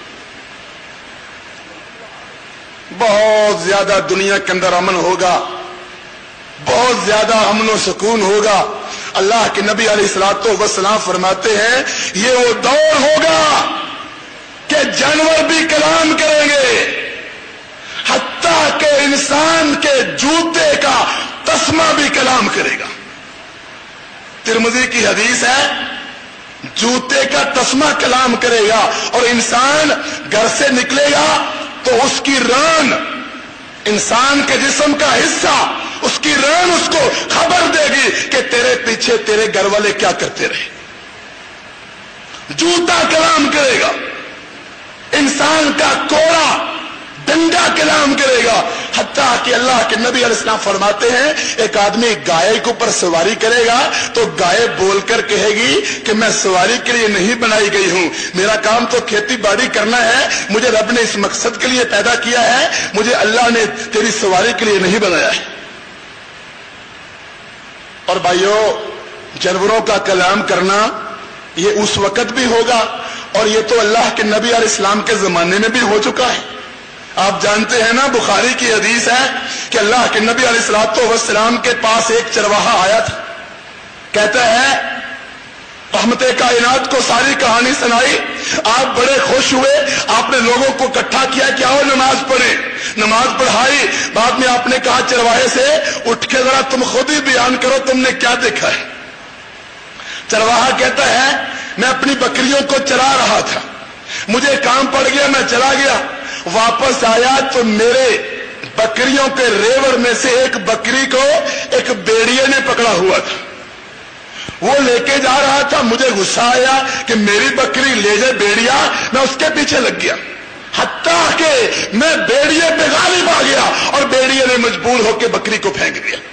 بہت زیادہ دنیا کے اندر امن ہوگا، بہت زیادہ امن و سکون ہوگا۔ اللہ کے نبی علیہ الصلوۃ والسلام فرماتے ہیں یہ وہ دور ہوگا کہ جانور بھی کلام کریں گے، حتیٰ کہ انسان کے جوتے کا تسمہ بھی کلام کرے گا۔ ترمذی کی حدیث ہے جوتے کا تسمہ کلام کرے گا، اور انسان گھر سے نکلے گا تو اس کی ران، انسان کے جسم کا حصہ، اس کی ران اس کو خبر دے گی کہ تیرے پیچھے تیرے گھر والے کیا کرتے رہے۔ جوتا کلام کرے گا، انسان کا کوڑا ڈنڈا کلام کرے گا، حتیٰ کہ اللہ کے نبی علیہ السلام فرماتے ہیں ایک آدمی گائے کے اوپر سواری کرے گا تو گائے بول کر کہے گی کہ میں سواری کے لیے نہیں بنائی گئی ہوں، میرا کام تو کھیتی باڑی کرنا ہے، مجھے رب نے اس مقصد کے لیے پیدا کیا ہے، مجھے اللہ نے تیری سواری کے لیے نہیں بنایا ہے۔ اور بھائیو، جانوروں کا کلام کرنا یہ اس وقت بھی ہوگا اور یہ تو اللہ کے نبی علیہ السلام کے زمانے میں بھی ہو چکا ہے۔ آپ جانتے ہیں نا، بخاری کی حدیث ہے کہ اللہ کے نبی علیہ السلام کے پاس ایک چرواہا آیا تھا، کہتا ہے رحمت کائنات کو ساری کہانی سنائی، آپ بڑے خوش ہوئے، آپ نے لوگوں کو اکٹھا کیا کہ آؤ نماز پڑھیں، نماز پڑھائی، بعد میں آپ نے کہا چرواہے سے اٹھ کے ذرا تم خود ہی بیان کرو تم نے کیا دیکھا ہے۔ چرواہا کہتا ہے میں اپنی بکریوں کو چرا رہا تھا، مجھے کام پڑ گیا، میں چلا گیا، واپس آیا تو میرے بکریوں کے ریوڑ میں سے ایک بکری کو ایک بیڑیے نے پکڑا ہوا تھا، وہ لے کے جا رہا تھا، مجھے غصہ آیا کہ میری بکری لے جائے بیڑیا، میں اس کے پیچھے لگ گیا، حتیٰ کہ میں بیڑیے پہ غالب آ گیا اور بیڑیے نے مجبور ہو کے بکری کو پھینک دیا۔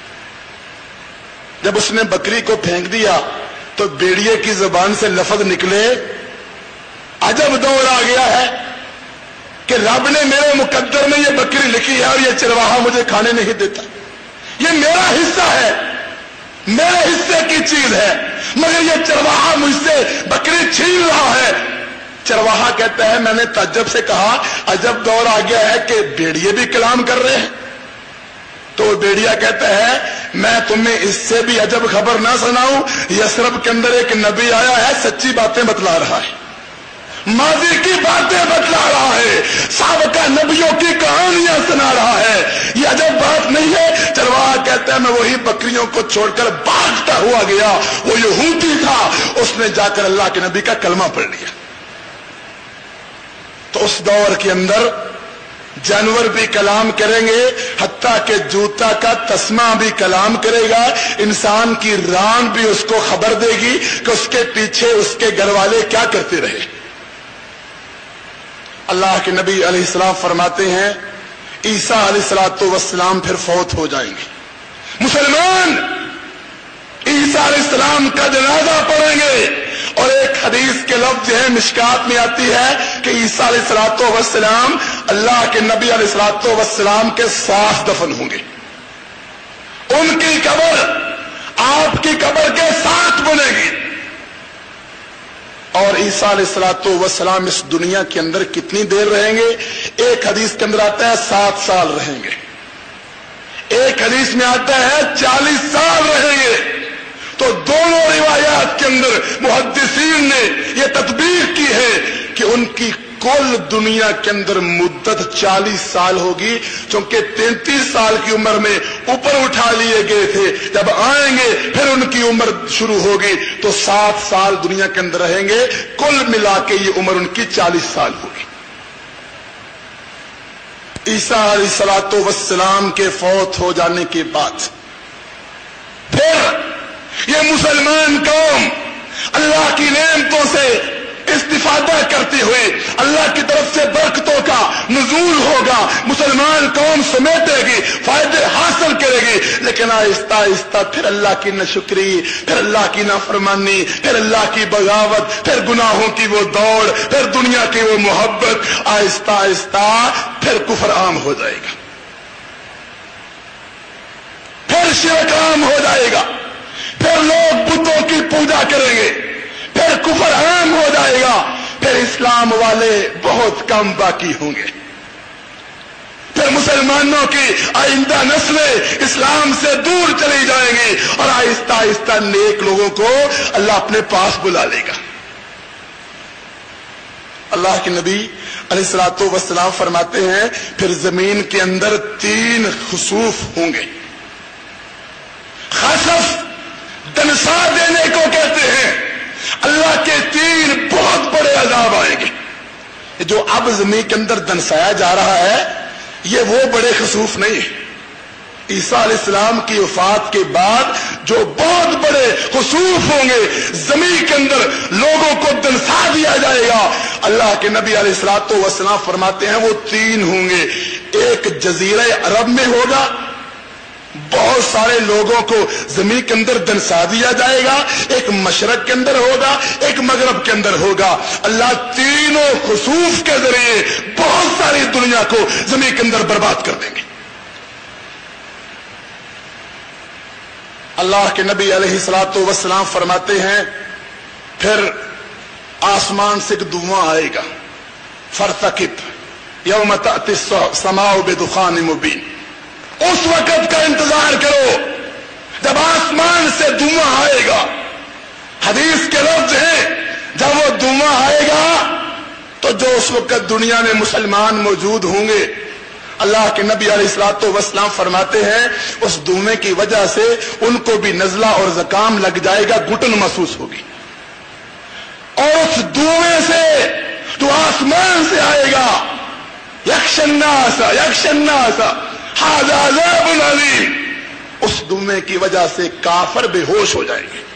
جب اس نے بکری کو پھینک دیا تو بیڑیے کی زبان سے لفظ نکلے، عجب دور آ گیا ہے کہ رب نے میرے مقدر میں یہ بکری لکھی ہے اور یہ چرواہا مجھے کھانے نہیں دیتا، یہ میرا حصہ ہے، میرے حصے کی چیز ہے، مگر یہ چرواہا مجھ سے بکری چھین رہا ہے۔ چرواہا کہتا ہے میں نے تعجب سے کہا عجب دور آ گیا ہے کہ بیڑیے بھی کلام کر رہے ہیں۔ تو بیڑیا کہتا ہے میں تمہیں اس سے بھی عجب خبر نہ سناؤں، یثرب کے اندر ایک نبی آیا ہے، سچی باتیں بتلا رہا ہے، ماضی کی باتیں بتلا رہا ہے، سابقہ نبیوں کی کہانیاں سنا رہا ہے، یہ عجب بات نہیں ہے۔ چرواہا کہتا ہے میں وہی بکریوں کو چھوڑ کر بھاگتا ہوا گیا، وہ یہودی تھا، اس نے جا کر اللہ کے نبی کا کلمہ پڑھ لیا۔ تو اس دور کے اندر جانور بھی کلام کریں گے، حتیٰ کہ جوتا کا تسمہ بھی کلام کرے گا، انسان کی ران بھی اس کو خبر دے گی کہ اس کے پیچھے اس کے گھر والے کیا کرتے رہے۔ اللہ کے نبی علیہ السلام فرماتے ہیں عیسیٰ علیہ السلام پھر فوت ہو جائیں گے، مسلمان عیسیٰ علیہ السلام کا جنازہ پڑھیں گے، اور ایک حدیث کے لفظ ہے مشکات میں آتی ہے کہ عیسیٰ علیہ السلام اللہ کے نبی علیہ السلام کے ساتھ دفن ہوں گے، ان کی قبر آپ کی قبر کے ساتھ بنے گی، اور عیسیٰ علیہ السلام اس دنیا کے اندر کتنی دیر رہیں گے؟ ایک حدیث کے اندر آتا ہے 7 سال رہیں گے، ایک حدیث میں آتا ہے 40 سال رہیں گے۔ تو دونوں روایات کے اندر محدثین نے یہ تطبیق کی ہے کہ ان کی کل دنیا کے اندر مدت 40 سال ہوگی، چونکہ 33 سال کی عمر میں اوپر اٹھا لیے گئے تھے، جب آئیں گے پھر ان کی عمر شروع ہوگی تو 7 سال دنیا کے اندر رہیں گے، کل ملا کے یہ عمر ان کی 40 سال ہوگی۔ عیسیٰ علیہ السلام کے فوت ہو جانے کے بعد پھر یہ مسلمان قوم اللہ کی نعمتوں سے استفادہ کرتے ہوئے اللہ کی طرف سے برکتوں کا نزول ہوگا، مسلمان قوم سمیٹے گی، فائدے حاصل کرے گی، لیکن آہستہ آہستہ پھر اللہ کی ناشکری، پھر اللہ کی نافرمانی، پھر اللہ کی بغاوت، پھر گناہوں کی وہ دوڑ، پھر دنیا کی وہ محبت، آہستہ آہستہ پھر کفر عام ہو جائے گا، پھر شرک عام ہو جائے گا، پھر لوگ بتوں کی پوجا کریں گے، پھر کفر عام ہو جائے گا، پھر اسلام والے بہت کم باقی ہوں گے، پھر مسلمانوں کی آئندہ نسلیں اسلام سے دور چلی جائیں گی، اور آہستہ آہستہ نیک لوگوں کو اللہ اپنے پاس بلا لے گا۔ اللہ کے نبی علیہ السلام فرماتے ہیں پھر زمین کے اندر 3 خسوف ہوں گے۔ خسف دنسا دینے کو کہتے ہیں، اللہ کے 3 بہت بڑے عذاب آئیں گے۔ جو اب زمین کے اندر دنسایا جا رہا ہے یہ وہ بڑے خسوف نہیں ہے، عیسیٰ علیہ السلام کی وفات کے بعد جو بہت بڑے خسوف ہوں گے، زمین کے اندر لوگوں کو دنسا دیا جائے گا، اللہ کے نبی علیہ الصلوۃ والسلام فرماتے ہیں وہ تین ہوں گے. ایک جزیرہ عرب میں ہوگا، بہت سارے لوگوں کو زمین کے اندر دنسا دیا جائے گا. ایک مشرق کے اندر ہوگا، ایک مغرب کے اندر ہوگا. اللہ تینوں خسوف کے ذریعے بہت ساری دنیا کو زمین کے اندر برباد کر دیں گے. اللہ کے نبی علیہ الصلوۃ والسلام فرماتے ہیں پھر آسمان سے ایک دھواں آئے گا. فرتقب یوم تأتی السماء بدخان مبین. اس وقت کا انتظار کرو جب آسمان سے دھواں آئے گا. حدیث کے لفظ ہیں جب وہ دھواں آئے گا تو جو اس وقت دنیا میں مسلمان موجود ہوں گے، اللہ کے نبی علیہ الصلوۃ والسلام فرماتے ہیں اس دھوئیں کی وجہ سے ان کو بھی نزلہ اور زکام لگ جائے گا، گھٹن محسوس ہوگی. اور اس دھوئیں سے جو آسمان سے آئے گا، یخشى الناس یخشى الناس ھذا عذاب علیم، اس دھوئیں کی وجہ سے کافر بے ہوش ہو جائیں گے.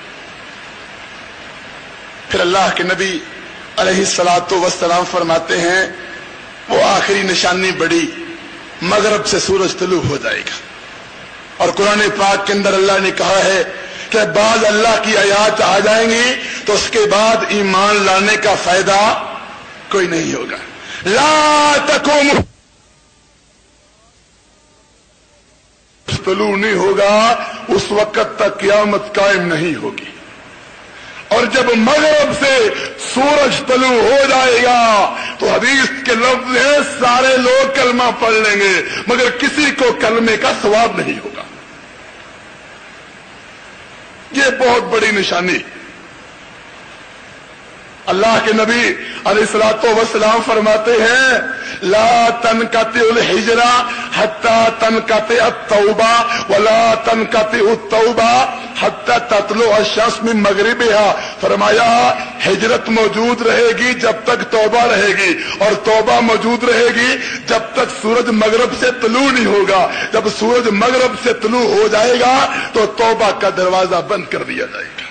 پھر اللہ کے نبی علیہ الصلوۃ والسلام فرماتے ہیں وہ آخری نشانی بڑی، مغرب سے سورج طلوع ہو جائے گا. اور قرآن پاک کے اندر اللہ نے کہا ہے کہ بعض اللہ کی آیات آ جائیں گی تو اس کے بعد ایمان لانے کا فائدہ کوئی نہیں ہوگا. لا تقوم، طلوع نہیں ہوگا اس وقت تک قیامت قائم نہیں ہوگی. اور جب مغرب سے سورج طلوع ہو جائے گا تو حدیث کے لفظ ہیں سارے لوگ کلمہ پڑھ لیں گے مگر کسی کو کلمے کا ثواب نہیں ہوگا. یہ بہت بڑی نشانی. اللہ کے نبی علیہ الصلوۃ والسلام فرماتے ہیں لا تنقطع الہجرہ حتی تنقطع التوبہ ولا تنقطع التوبہ حتی تطلع الشمس من مغربها. فرمایا ہجرت موجود رہے گی جب تک توبہ رہے گی، اور توبہ موجود رہے گی جب تک سورج مغرب سے طلوع نہیں ہوگا. جب سورج مغرب سے طلوع ہو جائے گا تو توبہ کا دروازہ بند کر دیا جائے گا.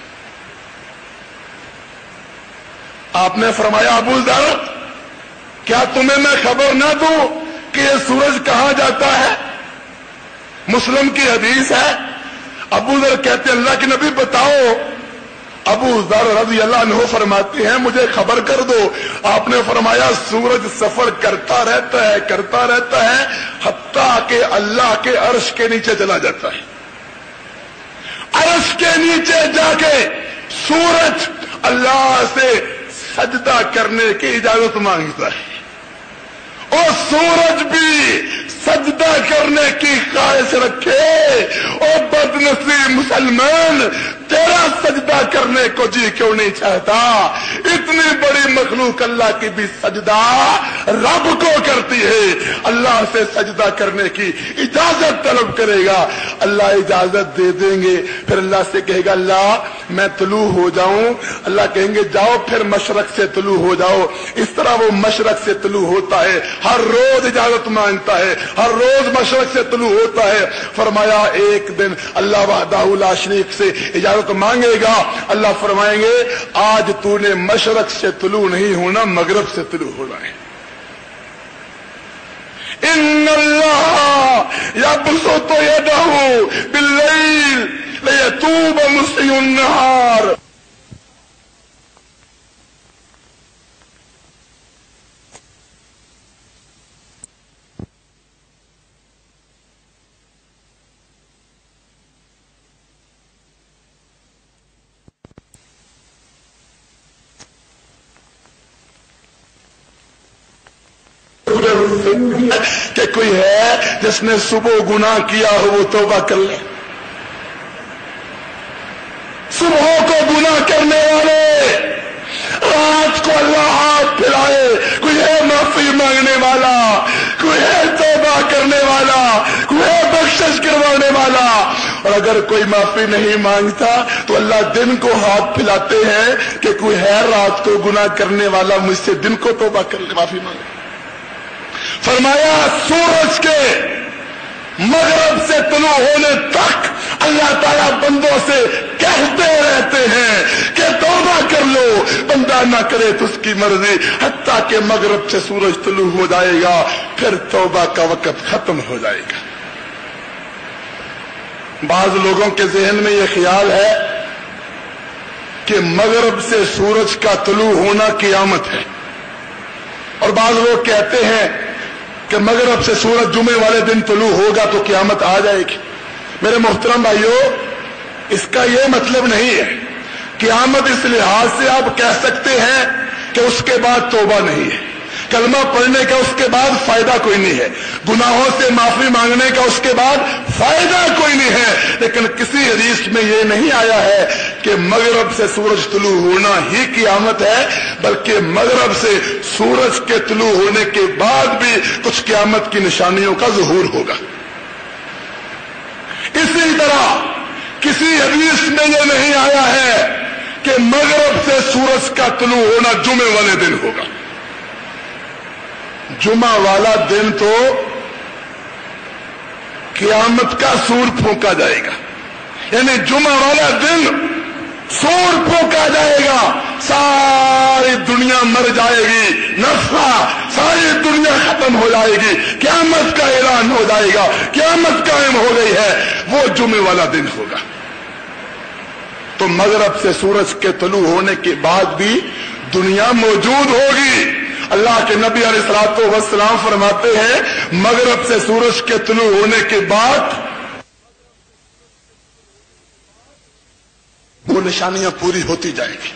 آپ نے فرمایا ابو ذر کیا تمہیں میں خبر نہ دوں کہ یہ سورج کہاں جاتا ہے؟ مسلم کی حدیث ہے. ابو ذر کہتے اللہ کے نبی بتاؤ. ابو ذر رضی اللہ عنہ فرماتے ہیں مجھے خبر کر دو. آپ نے فرمایا سورج سفر کرتا رہتا ہے حتیٰ کہ اللہ کے عرش کے نیچے چلا جاتا ہے. عرش کے نیچے جا کے سورج اللہ سے سجدہ کرنے کی اجازت مانگتا ہے، اور سورج بھی سجدہ کرنے کی خواہش رکھے. اور بدنصیب مسلمان تیرا سجدہ کرنے کو جی کیوں نہیں چاہتا؟ اتنی بڑی مخلوق اللہ کی بھی سجدہ رب کو کرتی ہے. اللہ سے سجدہ کرنے کی اجازت طلب کرے گا، اللہ اجازت دے دیں گے. پھر اللہ سے کہے گا اللہ میں طلوع ہو جاؤں. اللہ کہیں گے جاؤ پھر مشرق سے طلوع ہو جاؤ. اس طرح وہ مشرق سے طلوع ہوتا ہے، ہر روز اجازت مانگتا ہے، ہر روز مشرق سے طلوع ہوتا ہے. فرمایا ایک دن اللہ وحدہ لا شریک سے اجازت مانگے گا. اللہ فرمائیں گے آج تو نے مشرق سے طلوع نہیں ہونا، مغرب سے طلوع ہونا ہے. ان اللہ یبسط یدہ باللیل لیتوب مسیء النہار. کہ کوئی ہے جس نے صبح گناہ کیا ہو وہ توبہ کر لے. صبح کو گناہ کرنے والے رات کو اللہ ہاتھ پھیلائے. کوئی ہے معافی مانگنے والا، کوئی ہے توبہ کرنے والا، کوئی ہے بخشش کروانے والا. اور اگر کوئی معافی نہیں مانگتا تو اللہ دن کو ہاتھ پھیلاتے ہیں کہ کوئی ہے رات کو گناہ کرنے والا مجھ سے دن کو توبہ کر لے، معافی مانگے. فرمایا سورج کے مغرب سے طلوع ہونے تک اللہ تعالیٰ بندوں سے کہہ کہتے رہتے ہیں کہ توبہ کر لو، بندہ نہ کرے تو اس کی مرضی، حتیٰ کہ مغرب سے سورج طلوع ہو جائے گا، پھر توبہ کا وقت ختم ہو جائے گا۔ بعض لوگوں کے ذہن میں یہ خیال ہے کہ مغرب سے سورج کا طلوع ہونا قیامت ہے، اور بعض لوگ کہتے ہیں کہ مغرب سے سورج جمعے والے دن طلوع ہوگا تو قیامت آ جائے گی۔ میرے محترم بھائیو، اس کا یہ مطلب نہیں ہے۔ قیامت اس لحاظ سے آپ کہہ سکتے ہیں کہ اس کے بعد توبہ نہیں ہے، کلمہ پڑھنے کا اس کے بعد فائدہ کوئی نہیں ہے، گناہوں سے معافی مانگنے کا اس کے بعد فائدہ کوئی نہیں ہے، لیکن کسی حدیث میں یہ نہیں آیا ہے کہ مغرب سے سورج طلوع ہونا ہی قیامت ہے، بلکہ مغرب سے سورج کے طلوع ہونے کے بعد بھی کچھ قیامت کی نشانیوں کا ظہور ہوگا۔ اسی طرح کسی حدیث میں یہ نہیں آیا ہے کہ مغرب سے سورج کا طلوع ہونا جمعے والے دن ہوگا۔ جمعہ والا دن تو قیامت کا سور پھونکا جائے گا، یعنی جمعہ والا دن سور پھونکا جائے گا، ساری دنیا مر جائے گی، نفع ساری دنیا ختم ہو جائے گی، قیامت کا اعلان ہو جائے گا، قیامت قائم ہو گئی ہے، وہ جمعے والا دن ہوگا۔ تو مغرب سے سورج کے طلوع ہونے کے بعد بھی دنیا موجود ہوگی۔ اللہ کے نبی علیہ الصلوۃ والسلام فرماتے ہیں مغرب سے سورج کے طلوع ہونے کے بعد وہ نشانیاں پوری ہوتی جائیں گی،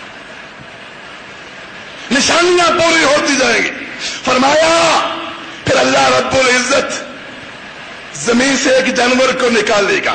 نشانیاں پوری ہوتی جائیں گی۔ فرمایا پھر اللہ رب العزت زمین سے ایک جانور کو نکالے گا،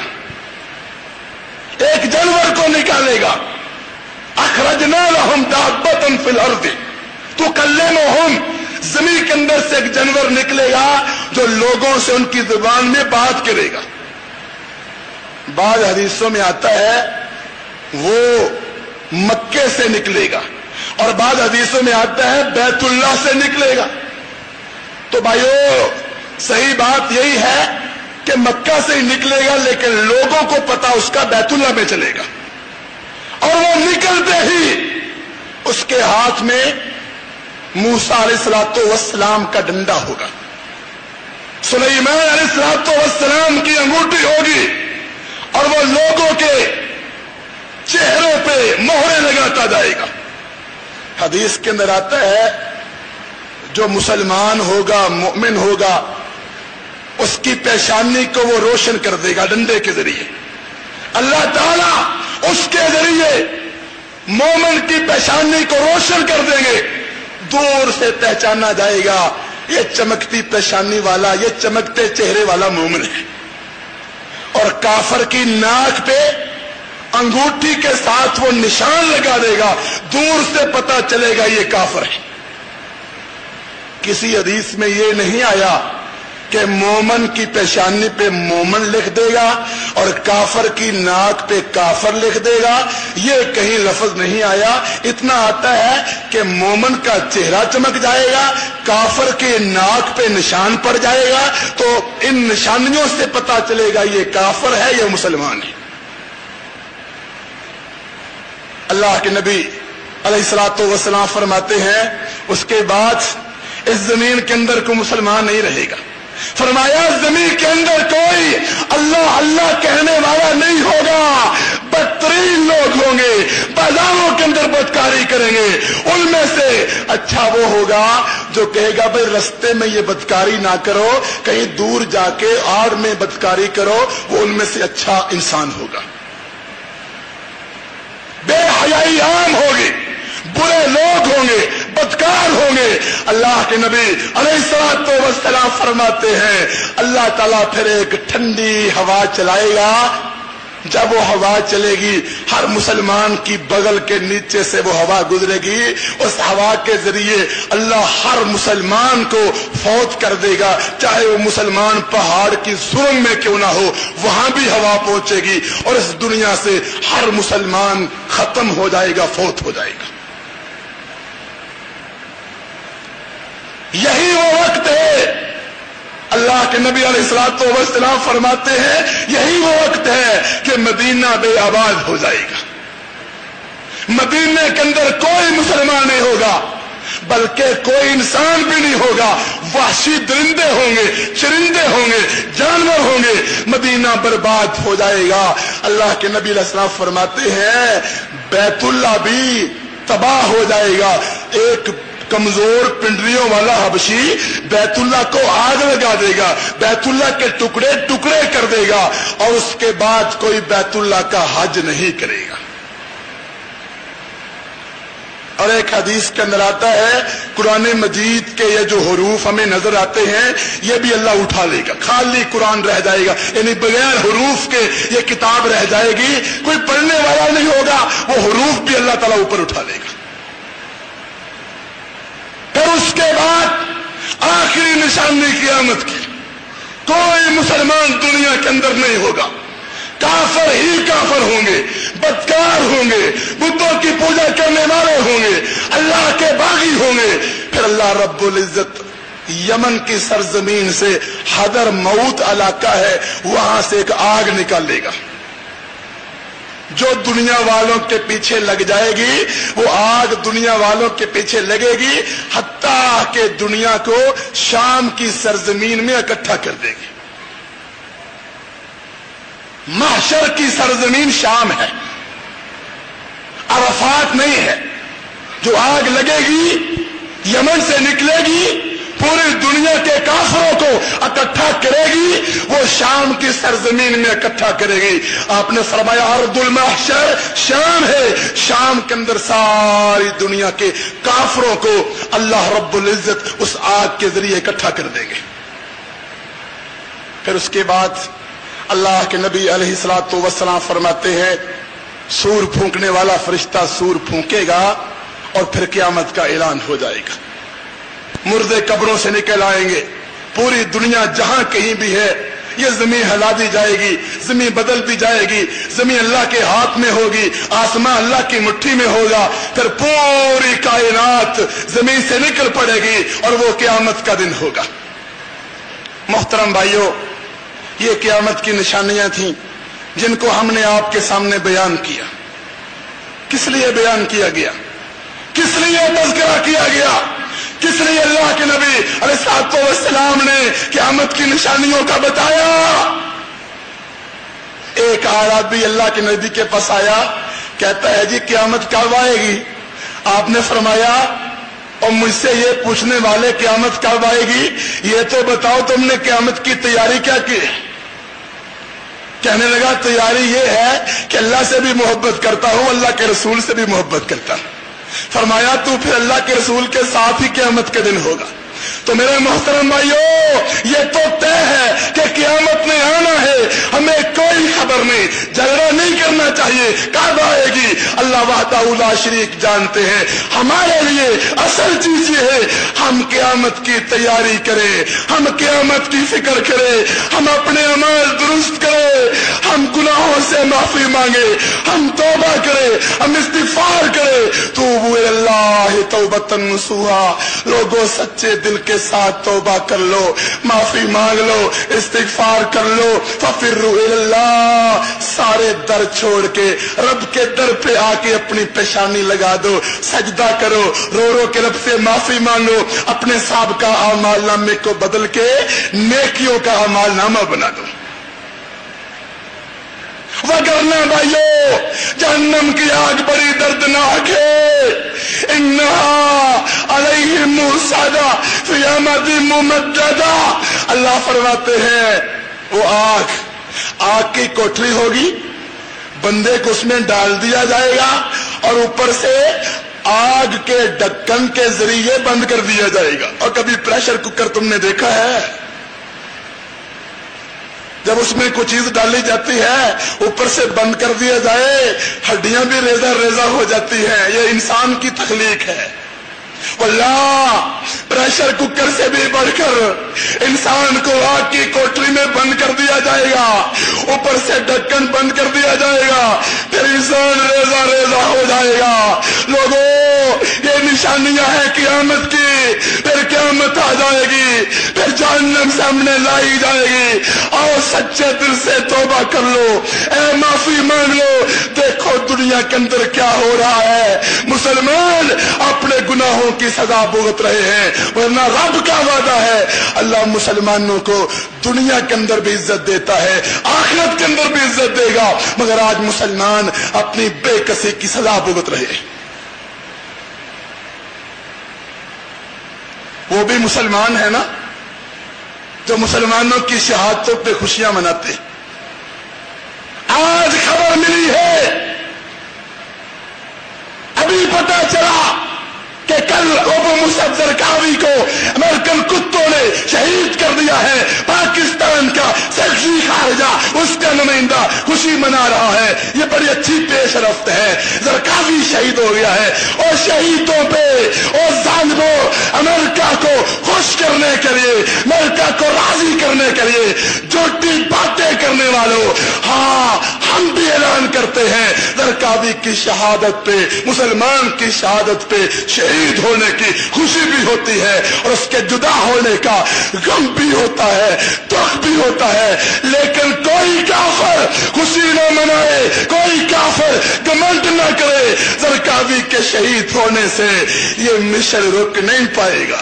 ایک جانور کو نکالے گا، اخرجنا لهم دابة في الارض تکلمهم، زمین کے اندر سے ایک جانور نکلے گا جو لوگوں سے ان کی زبان میں بات کرے گا۔ بعض حدیثوں میں آتا ہے وہ مکے سے نکلے گا، اور بعض حدیثوں میں آتا ہے بیت اللہ سے نکلے گا۔ تو بھائیو صحیح بات یہی ہے کہ مکہ سے ہی نکلے گا، لیکن لوگوں کو پتا اس کا بیت اللہ میں چلے گا، اور وہ نکلتے ہی اس کے ہاتھ میں موسیٰ علیہ الصلوۃ والسلام کا ڈنڈا ہوگا، سلیمان علیہ الصلوۃ والسلام کی انگوٹھی ہوگی، اور وہ لوگوں کے چہروں پہ مہریں لگاتا جائے گا۔ حدیث کے اندر آتا ہے جو مسلمان ہوگا، مومن ہوگا، اس کی پیشانی کو وہ روشن کر دے گا ڈنڈے کے ذریعے۔ اللہ تعالیٰ اس کے ذریعے مومن کی پیشانی کو روشن کر دیں گے، دور سے پہچانا جائے گا یہ چمکتی پیشانی والا، یہ چمکتے چہرے والا مومن ہے، اور کافر کی ناک پہ انگوٹھی کے ساتھ وہ نشان لگا دے گا، دور سے پتا چلے گا یہ کافر ہے۔ کسی حدیث میں یہ نہیں آیا کہ مومن کی پیشانی پہ مومن لکھ دے گا اور کافر کی ناک پہ کافر لکھ دے گا، یہ کہیں لفظ نہیں آیا۔ اتنا آتا ہے کہ مومن کا چہرہ چمک جائے گا، کافر کے ناک پہ نشان پڑ جائے گا، تو ان نشانیوں سے پتا چلے گا یہ کافر ہے یا مسلمان ہے۔ اللہ کے نبی علیہ الصلوۃ والسلام فرماتے ہیں اس کے بعد اس زمین کے اندر کوئی مسلمان نہیں رہے گا۔ فرمایا زمین کے اندر کوئی اللہ اللہ کہنے والا نہیں ہوگا، بدترین لوگ ہوں گے، بازاروں کے اندر بدکاری کریں گے۔ ان میں سے اچھا وہ ہوگا جو کہے گا بھائی رستے میں یہ بدکاری نہ کرو، کہیں دور جا کے آڑ میں بدکاری کرو، وہ ان میں سے اچھا انسان ہوگا۔ بے حیائی عام ہوگی، برے لوگ ہوں گے، بدکار ہوں گے۔ اللہ کے نبی علیہ الصلوۃ والسلام فرماتے ہیں اللہ تعالیٰ پھر ایک ٹھنڈی ہوا چلائے گا، جب وہ ہوا چلے گی ہر مسلمان کی بغل کے نیچے سے وہ ہوا گزرے گی، اس ہوا کے ذریعے اللہ ہر مسلمان کو فوت کر دے گا، چاہے وہ مسلمان پہاڑ کی سرنگ میں کیوں نہ ہو، وہاں بھی ہوا پہنچے گی، اور اس دنیا سے ہر مسلمان ختم ہو جائے گا، فوت ہو جائے گا۔ یہی وہ وقت ہے، اللہ کے نبی علیہ الصلوۃ والسلام فرماتے ہیں یہی وہ وقت ہے کہ مدینہ بے آباد ہو جائے گا. مدینے کے اندر کوئی مسلمان نہیں ہوگا، بلکہ کوئی انسان بھی نہیں ہوگا. وحشی درندے ہوں گے، چرندے ہوں گے، جانور ہوں گے. مدینہ برباد ہو جائے گا. اللہ کے نبی علیہ السلام فرماتے ہیں بیت اللہ بھی تباہ ہو جائے گا. ایک کمزور پنڈلیوں والا حبشی بیت اللہ کو آگ لگا دے گا، بیت اللہ کے ٹکڑے ٹکڑے کر دے گا، اور اس کے بعد کوئی بیت اللہ کا حج نہیں کرے گا. اور ایک حدیث کے اندر آتا ہے قرآن مجید کے یہ جو حروف ہمیں نظر آتے ہیں یہ بھی اللہ اٹھا لے گا. خالی قرآن رہ جائے گا، یعنی بغیر حروف کے یہ کتاب رہ جائے گی. کوئی پڑھنے والا نہیں ہوگا، وہ حروف بھی اللہ تعالیٰ اوپر اٹھا لے گا. پھر اس کے بعد آخری نشانی قیامت کی، کوئی مسلمان دنیا کے اندر نہیں ہوگا. کافر ہی کافر ہوں گے، بدکار ہوں گے، بتوں کی پوجا کرنے والے ہوں گے، اللہ کے باغی ہوں گے. پھر اللہ رب العزت یمن کی سرزمین سے حضر موت علاقہ ہے وہاں سے ایک آگ نکالے گا جو دنیا والوں کے پیچھے لگ جائے گی. وہ آگ دنیا والوں کے پیچھے لگے گی حتیٰ کہ دنیا کو شام کی سرزمین میں اکٹھا کر دے گی. محشر کی سرزمین شام ہے، عرفات نہیں ہے. جو آگ لگے گی یمن سے نکلے گی، پوری دنیا کے کافروں کو اکٹھا کرے گی، وہ شام کی سرزمین میں اکٹھا کرے گی. آپ نے فرمایا ارض المحشر شام ہے، شام کے اندر ساری دنیا کے کافروں کو اللہ رب العزت اس آگ کے ذریعے اکٹھا کر دیں گے. پھر اس کے بعد اللہ کے نبی علیہ الصلوۃ والسلام فرماتے ہیں سور پھونکنے والا فرشتہ سور پھونکے گا اور پھر قیامت کا اعلان ہو جائے گا. مردے قبروں سے نکل آئیں گے. پوری دنیا جہاں کہیں بھی ہے یہ زمین ہلا دی جائے گی، زمین بدل دی جائے گی. زمین اللہ کے ہاتھ میں ہوگی، آسمان اللہ کی مٹھی میں ہوگا. پھر پوری کائنات زمین سے نکل پڑے گی اور وہ قیامت کا دن ہوگا. محترم بھائیوں، یہ قیامت کی نشانیاں تھیں جن کو ہم نے آپ کے سامنے بیان کیا. کس لیے بیان کیا گیا؟ کس لیے تذکرہ کیا گیا؟ کس لیے اللہ کے نبی علیہ الصلوۃ والسلام نے قیامت کی نشانیوں کا بتایا؟ ایک آدمی اللہ کے نبی کے پاس آیا، کہتا ہے جی قیامت کب آئے گی؟ آپ نے فرمایا اور مجھ سے یہ پوچھنے والے قیامت کب آئے گی یہ تو بتاؤ تم نے قیامت کی تیاری کیا کی؟ کہنے لگا تیاری یہ ہے کہ اللہ سے بھی محبت کرتا ہوں، اللہ کے رسول سے بھی محبت کرتا ہوں. فرمایا تو پھر اللہ کے رسول کے ساتھ ہی قیامت کے دن ہوگا. تو میرے محترم بھائیو، یہ تو طے ہے کہ قیامت نے آنا ہے، ہمیں کوئی خبر نہیں، جھگڑا نہیں کرنا چاہیے کب آئے گی. اللہ وحدہ لا شریک جانتے ہیں. ہمارے لیے اصل چیز یہ ہے ہم قیامت کی تیاری کریں، ہم قیامت کی فکر کریں، ہم اپنے اعمال درست کریں، ہم گناہوں سے معافی مانگے، ہم توبہ کریں، ہم استغفار کریں. توبوا الی اللہ توبۃ نصوحا. لوگوں سچے دل کے ساتھ توبہ کر لو، معافی مانگ لو، استغفار کر لو. ففروا الی اللہ. سارے در چھوڑ کے رب کے در پہ آ کے اپنی پیشانی لگا دو، سجدہ کرو، رو رو کے رب سے معافی مانگو، اپنے سابقہ اعمال نامے کو بدل کے نیکیوں کا اعمال نامہ بنا دو. وگرنہ بھائیو جہنم کی آگ بڑی دردناک ہے. انہا علیہم موصدہ فی امد ممددہ. اللہ فرماتے ہیں وہ آگ کی کوٹری ہوگی، بندے کو اس میں ڈال دیا جائے گا اور اوپر سے آگ کے ڈھکن کے ذریعے بند کر دیا جائے گا. اور کبھی پریشر کوکر تم نے دیکھا ہے؟ جب اس میں کوئی چیز ڈالی جاتی ہے اوپر سے بند کر دیا جائے، ہڈیاں بھی ریزہ ریزہ ہو جاتی ہیں. یہ انسان کی تخلیق ہے. واللہ پریشر کوکر سے بھی بڑھ کر انسان کو آگ کی کوٹری میں بند کر دیا جائے گا، اوپر سے ڈھکن بند کر دیا جائے گا، پھر انسان ریزہ ریزہ ہو جائے گا۔ لوگوں یہ نشانیاں ہیں قیامت کی، پھر قیامت آ جائے گی، پھر جہنم سامنے لائی جائے گی۔ آؤ سچے دل سے توبہ کر لو، اے معافی مانگ لو۔ دیکھو دنیا کے اندر کیا ہو رہا ہے، مسلمان اپنے گناہوں کی سزا بھگت رہے ہیں، ورنہ رب کا وعدہ ہے اللہ مسلمانوں کو دنیا کے اندر بھی عزت دیتا ہے، آخرت کے اندر بھی عزت دے گا، مگر آج مسلمان اپنی بے کسی کی سزا بھگت رہے ہیں۔ وہ بھی مسلمان ہے نا جو مسلمانوں کی شہادتوں پہ خوشیاں مناتے۔ آج خبر ملی ہے، ابھی پتا چلا کہ کل ابو مصعب زرقاوی کو امریکن کتوں نے شہید کر دیا ہے۔ پاکستان کا سیکرٹری خارجہ اس کا نمائندہ خوشی منا رہا ہے، یہ بڑی اچھی پیش رفت ہے۔ زرقاوی شہید ہو گیا ہے، اور شہیدوں پہ اور ظالموں امریکہ کو خوش کرنے کے لیے، امریکہ کو راضی کرنے کے لیے جھوٹی باتیں کرنے والوں، ہاں ہم بھی اعلان کرتے ہیں زرقاوی کی شہادت پہ، مسلمان کی شہادت پہ شہید ہونے کی خوشی بھی ہوتی ہے، اور اس کے جدا ہونے کا غم بھی ہوتا ہے، دکھ بھی ہوتا ہے، لیکن کوئی کافر خوشی نہ منائے، کوئی کافر گھمنڈ نہ کرے زرقاوی کے شہید ہونے سے یہ مشن رک نہیں پائے گا۔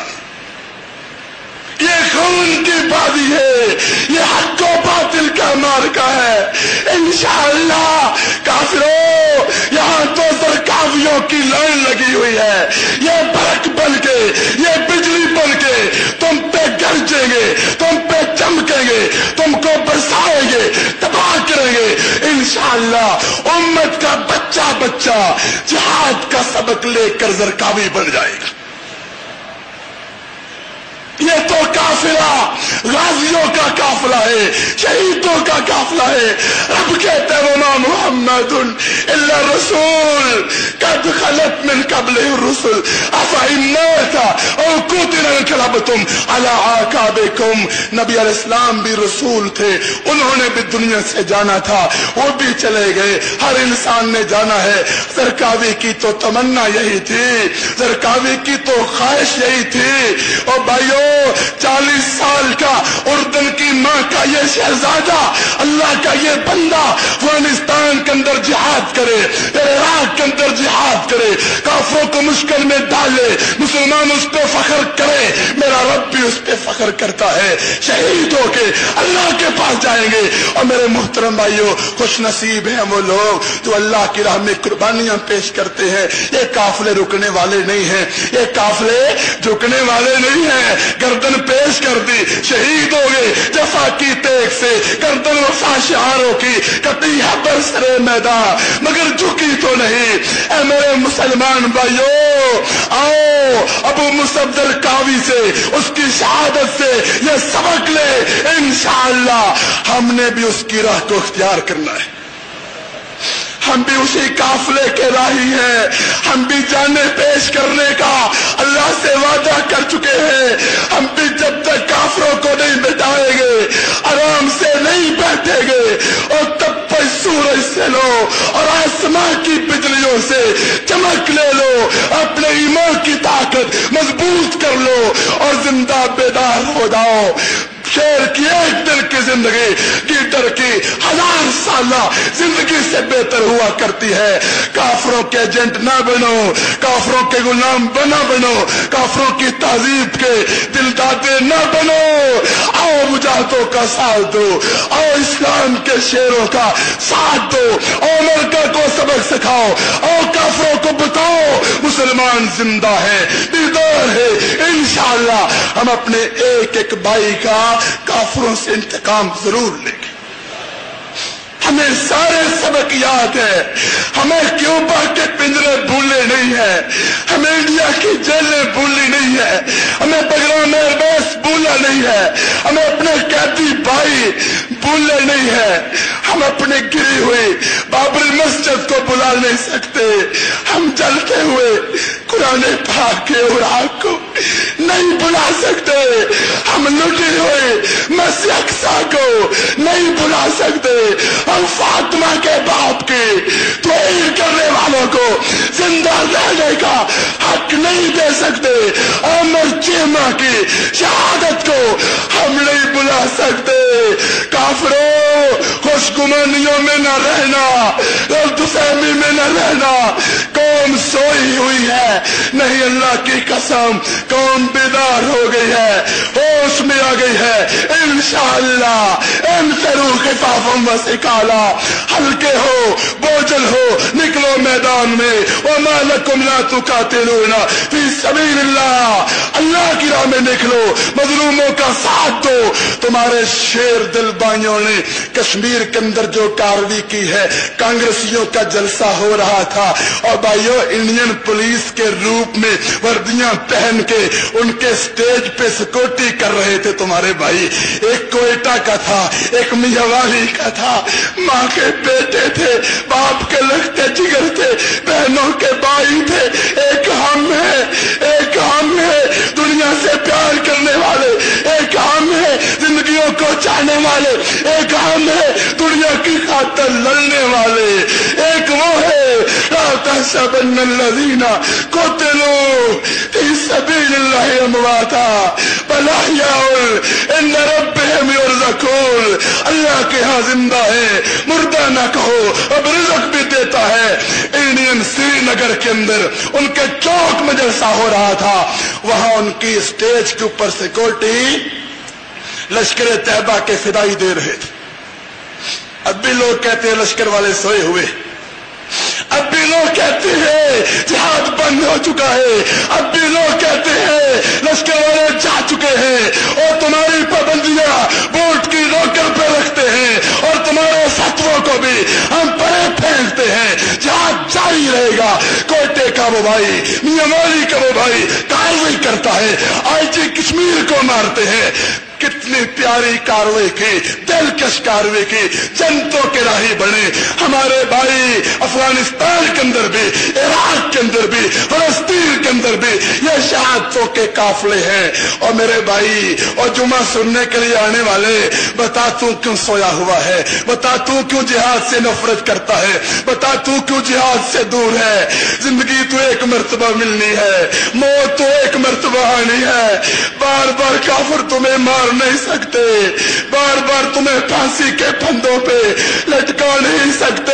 یہ خون کی بازی ہے، یہ حق و باطل کا مارکا ہے۔ انشاءاللہ کافروں یہاں تو زرقاویوں کی لائن لگی ہوئی ہے، یہ برق بن کے، یہ بجلی بن کے تم پہ گرجیں گے، تم پہ چمکیں گے، تم کو برسائیں گے، تباہ کریں گے۔ انشاءاللہ امت کا بچہ بچہ جہاد کا سبق لے کر زرقاوی بن جائے گا۔ یہ تو قافلہ غازیوں کا قافلہ ہے، شہیدوں کا قافلہ ہے۔ رب کہتے ہیں وما محمد الا رسول قد خلت من قبلہ الرسل افإن مات او قتل انقلبتم علی اعقابکم۔ نبی علیہ السلام بھی رسول تھے، انہوں نے بھی دنیا سے جانا تھا، وہ بھی چلے گئے، ہر انسان نے جانا ہے۔ زرقاوی کی تو تمنا یہی تھی، زرقاوی کی تو خواہش یہی تھی۔ اور بھائیو 40 سال کا اردن کی ماں کا یہ شہزادہ، اللہ کا یہ بندہ افغانستان کے اندر جہاد کرے، عراق کے اندر جہاد کرے، کافروں کو مشکل میں ڈالے، مسلمان اس پہ فخر کرے، میرا رب بھی اس پہ فخر کرتا ہے۔ شہید ہو کے اللہ کے پاس جائیں گے۔ اور میرے محترم بھائیوں، خوش نصیب ہیں وہ لوگ جو اللہ کی راہ میں قربانیاں پیش کرتے ہیں۔ یہ قافلے رکنے والے نہیں ہیں، یہ قافلے جھکنے والے نہیں ہیں۔ گردن پیش کر دی، شہید ہو گئے، جفا کی تیغ سے گردن وفا شعاروں کی کٹی ہے برسرے میدان، مگر جھکی تو نہیں۔ اے میرے مسلمان بھائیو، آؤ ابو مصعب زرقاوی سے، اس کی شہادت سے یہ سبق لے۔ انشاءاللہ ہم نے بھی اس کی راہ کو اختیار کرنا ہے، ہم بھی اسی قافلے کے راہی ہیں، ہم بھی جانیں پیش کرنے کا اللہ سے وعدہ کر چکے ہیں۔ ہم بھی جب تک کافروں کو نہیں مٹائیں گے، آرام سے نہیں بیٹھیں گے، اور تب تک سورج سے لو اور آسمان کی بجلیوں سے چمک لے لو، اپنے ایمان کی طاقت مضبوط کر لو اور زندہ بیدار ہو جاؤ۔ شیر کی ایک دن کی زندگی گیٹر کی 1000 سالہ زندگی سے بہتر ہوا کرتی ہے۔ کافروں کے ایجنٹ نہ بنو، کافروں کے غلام نہ بنو، کافروں کی تہذیب کے دل دادے نہ بنو۔ آؤ مجاہدوں کا ساتھ دو، آؤ اسلام کے شیروں کا ساتھ دو، آؤ امریکہ کو سبق سکھاؤ، آؤ کافروں کو بتاؤ مسلمان زندہ ہے، بیدار ہے۔ انشاءاللہ ہم اپنے ایک ایک بھائی کا کافروں سے انتقام ضرور لیں گے۔ ہمیں سارے سبق یاد ہے، ہمیں کیوبا کے پنجرے بھولنے نہیں ہیں، ہمیں انڈیا کی جیلیں بھولنی نہیں ہے، ہمیں بغرام ایئر بیس بھولنا نہیں ہے، ہمیں اپنے قیدی بھائی بھولنے نہیں ہے، ہم اپنے گری ہوئی بابری مسجد امجد کو بلا نہیں سکتے، ہم جلتے ہوئے قرآن پاک کے اوراق کو نہیں بلا سکتے، ہم لٹے ہوئے مسجد اقصی کو نہیں بلا سکتے، ہم فاطمہ کے باپ کے توہین کرنے والوں کو زندہ رہنے کا حق نہیں دے سکتے، عمر چیمہ کی شہادت کو ہم نہیں بلا سکتے۔ کافروں، خوش گمانیوں میں نہ رہنا، غلط فہمی میں نہ رہنا، قوم سوئی ہوئی ہے، نہیں اللہ کی قسم قوم بیدار ہو گئی ہے، ہوش میں آ گئی ہے، انشاءاللہ انفروا خفافا وثقالا، ہلکے ہو بوجھل ہو نکلو میدان میں، وما لکم لا تقاتلون فی سبیل اللہ، اللہ کی راہ میں نکلو، مظلوموں کا ساتھ دو۔ تمہارے شیر دل بھائیوں نے کشمیر کے اندر جو کارروائی کی ہے، کانگریسیوں کا جلسہ ہو رہا تھا اور بھائیوں انڈین پولیس کے روپ میں وردیاں پہن کے ان کے سٹیج پہ سیکورٹی کر رہے تھے تمہارے بھائی، ایک کوئٹہ کا تھا، ایک میاوالی کا تھا، ماں کے بیٹے تھے، باپ کے لگتے جگر تھے، بہنوں کے بھائی تھے، ایک ہم ہے، ایک ہم ہے دنیا سے پیار کرنے والے، ایک ہم ہے زندگیوں کو چاہنے والے، ایک ہم ہے دنیا کی خاطر لڑنے والے، ایک وہ ہے لا تحسبن الذین قتلوا فی سبیل اللہ امواتا بل احیاء عند ربہم یرزقون، اللہ کے ہاں زندہ ہے، مردہ نہ کہو، اب رزق بھی دیتا ہے۔ انڈین سری نگر کے اندر ان کے چوک میں جلسہ ہو رہا تھا، وہاں ان کی اسٹیج کے اوپر سیکورٹی لشکر طیبہ کے فدائی دے رہے تھے۔ اب بھی لوگ کہتے ہیں لشکر والے سوئے ہوئے، اب بھی لوگ کہتے ہیں جہاد بند ہو چکا ہے، اب بھی لوگ کہتے ہیں لشکر والے جا چکے ہیں، اور تمہاری پابندیاں ووٹ کی روکر پہ رکھتے ہیں اور تمہارے فتووں کو بھی ہم پرے پھینکتے ہیں، جہاد جاری رہے گا۔ کوئٹے کا وہ بھائی، میاوالی کا وہ بھائی کارروائی کرتا ہے، آئی جی کشمیر کو مارتے ہیں۔ کتنی پیاری کارروائی کی، دلکش کارروائی کی، جنتوں کے راہی بنے ہمارے بھائی، افغانستان کے اندر بھی، عراق کے اندر بھی، فلسطین کے اندر بھی یہ شہادتوں کے قافلے ہیں۔ اور میرے بھائی اور جمعہ سننے کے لیے آنے والے، بتا تو کیوں سویا ہوا ہے، بتا تو کیوں جہاد سے نفرت کرتا ہے، بتا تو کیوں جہاد سے دور ہے۔ زندگی تو ایک مرتبہ ملنی ہے، موت تو ایک مرتبہ آنی ہے، بار بار کافر تمہیں مار نہیں سکتے، بار بار تمہیں پھانسی کے پھندوں پہ لٹکا نہیں سکتے۔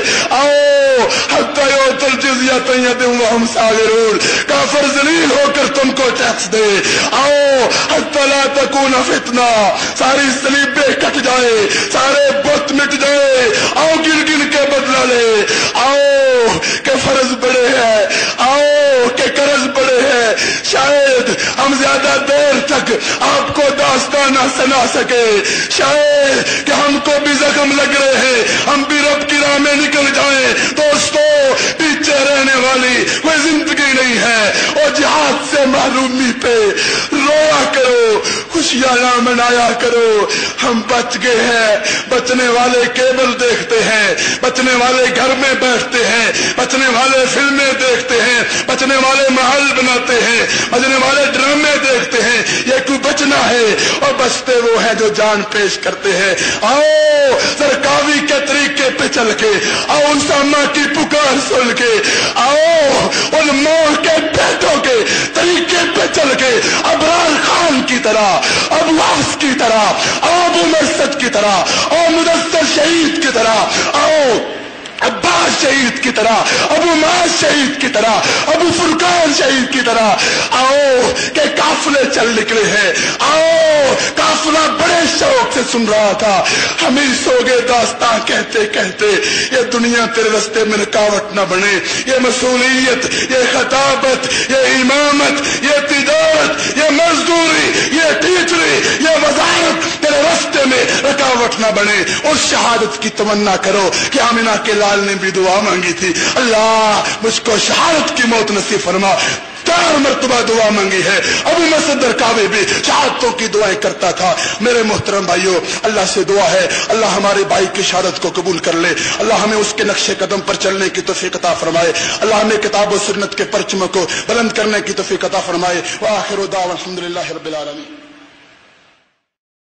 آؤ حتی یؤتی الجزیۃ عن ید وہم صاغرون، کافر ذلیل ہو کر تم کو ٹیکس دے۔ آؤ حتی لا تکون فتنہ، ساری صلیبیں کٹ جائے، سارے بت مٹ جائے، آؤ گن گن کے بدلہ لے، آؤ کہ فرض بڑے ہیں، آؤ کہ قرض بڑے ہیں، شاید ہم زیادہ دیر تک آپ کو داستان نہ سنا سکے، شاید کہ ہم کو بھی زخم لگ رہے ہیں، ہم بھی رب کی راہ میں نکل جائیں۔ دوستو پیچھے رہنے والی کوئی زندگی نہیں ہے، اور جہاد سے محرومی پہ رویا کرو، خوشیاں نہ منایا کرو۔ ہم بچ گئے ہیں، بچنے والے کیبل دیکھتے ہیں، بچنے والے گھر میں بیٹھتے ہیں، بچنے والے فلمیں دیکھتے ہیں، بچنے والے محل بناتے ہیں، بچنے والے ڈرامے دیکھتے ہیں۔ یہ کوئی بچنا ہے، اور بچتے وہ ہیں جو جان پیش کرتے ہیں۔ آؤ سرکاوی کے طریقے پہ چل کے، آؤ ان سامہ کی پکار سن کے، آؤ ان ماں کے بیٹوں کے طریقے پہ چل کے، ابرار خان کی طرح، ابو حفص کی طرح، ابو مسد کی طرح، اور مدثر شہید کی طرح، آؤ عباس شہید کی طرح، ابو معاذ شہید کی طرح، ابو فرقان شہید کی طرح، آؤ کہ قافلے چل نکلے ہیں۔ آؤ قافلہ بڑے شوق سے سن رہا تھا، ہم ہی سو گئے داستان کہتے کہتے۔ یہ دنیا تیرے رستے میں رکاوٹ نہ بنے، یہ مسئولیت، یہ خطابت، یہ امامت، یہ تجارت، یہ مزدوری، یہ ٹیچری، یہ وزارت تیرے رستے میں رکاوٹ نہ بنے۔ اس شہادت کی تمنا کرو کہ آمنہ کے لال نے بھی دعا مانگی تھی، اللہ مجھ کو شہادت کی موت نصیب فرما۔ 1000 مرتبہ دعا مانگی ہے. ابو مسعود کعبے بھی شہادتوں کی دعائیں کرتا تھا. میرے محترم بھائیوں، اللہ سے دعا ہے اللہ ہمارے بھائی کی شہادت کو قبول کر لے. اللہ ہمیں اس کے نقش قدم پر چلنے کی توفیق عطا فرمائے. اللہ ہمیں کتاب و سنت کے پرچموں کو بلند کرنے کی توفیق عطا فرمائے. وآخر دعوانا الحمدللہ رب العالمین.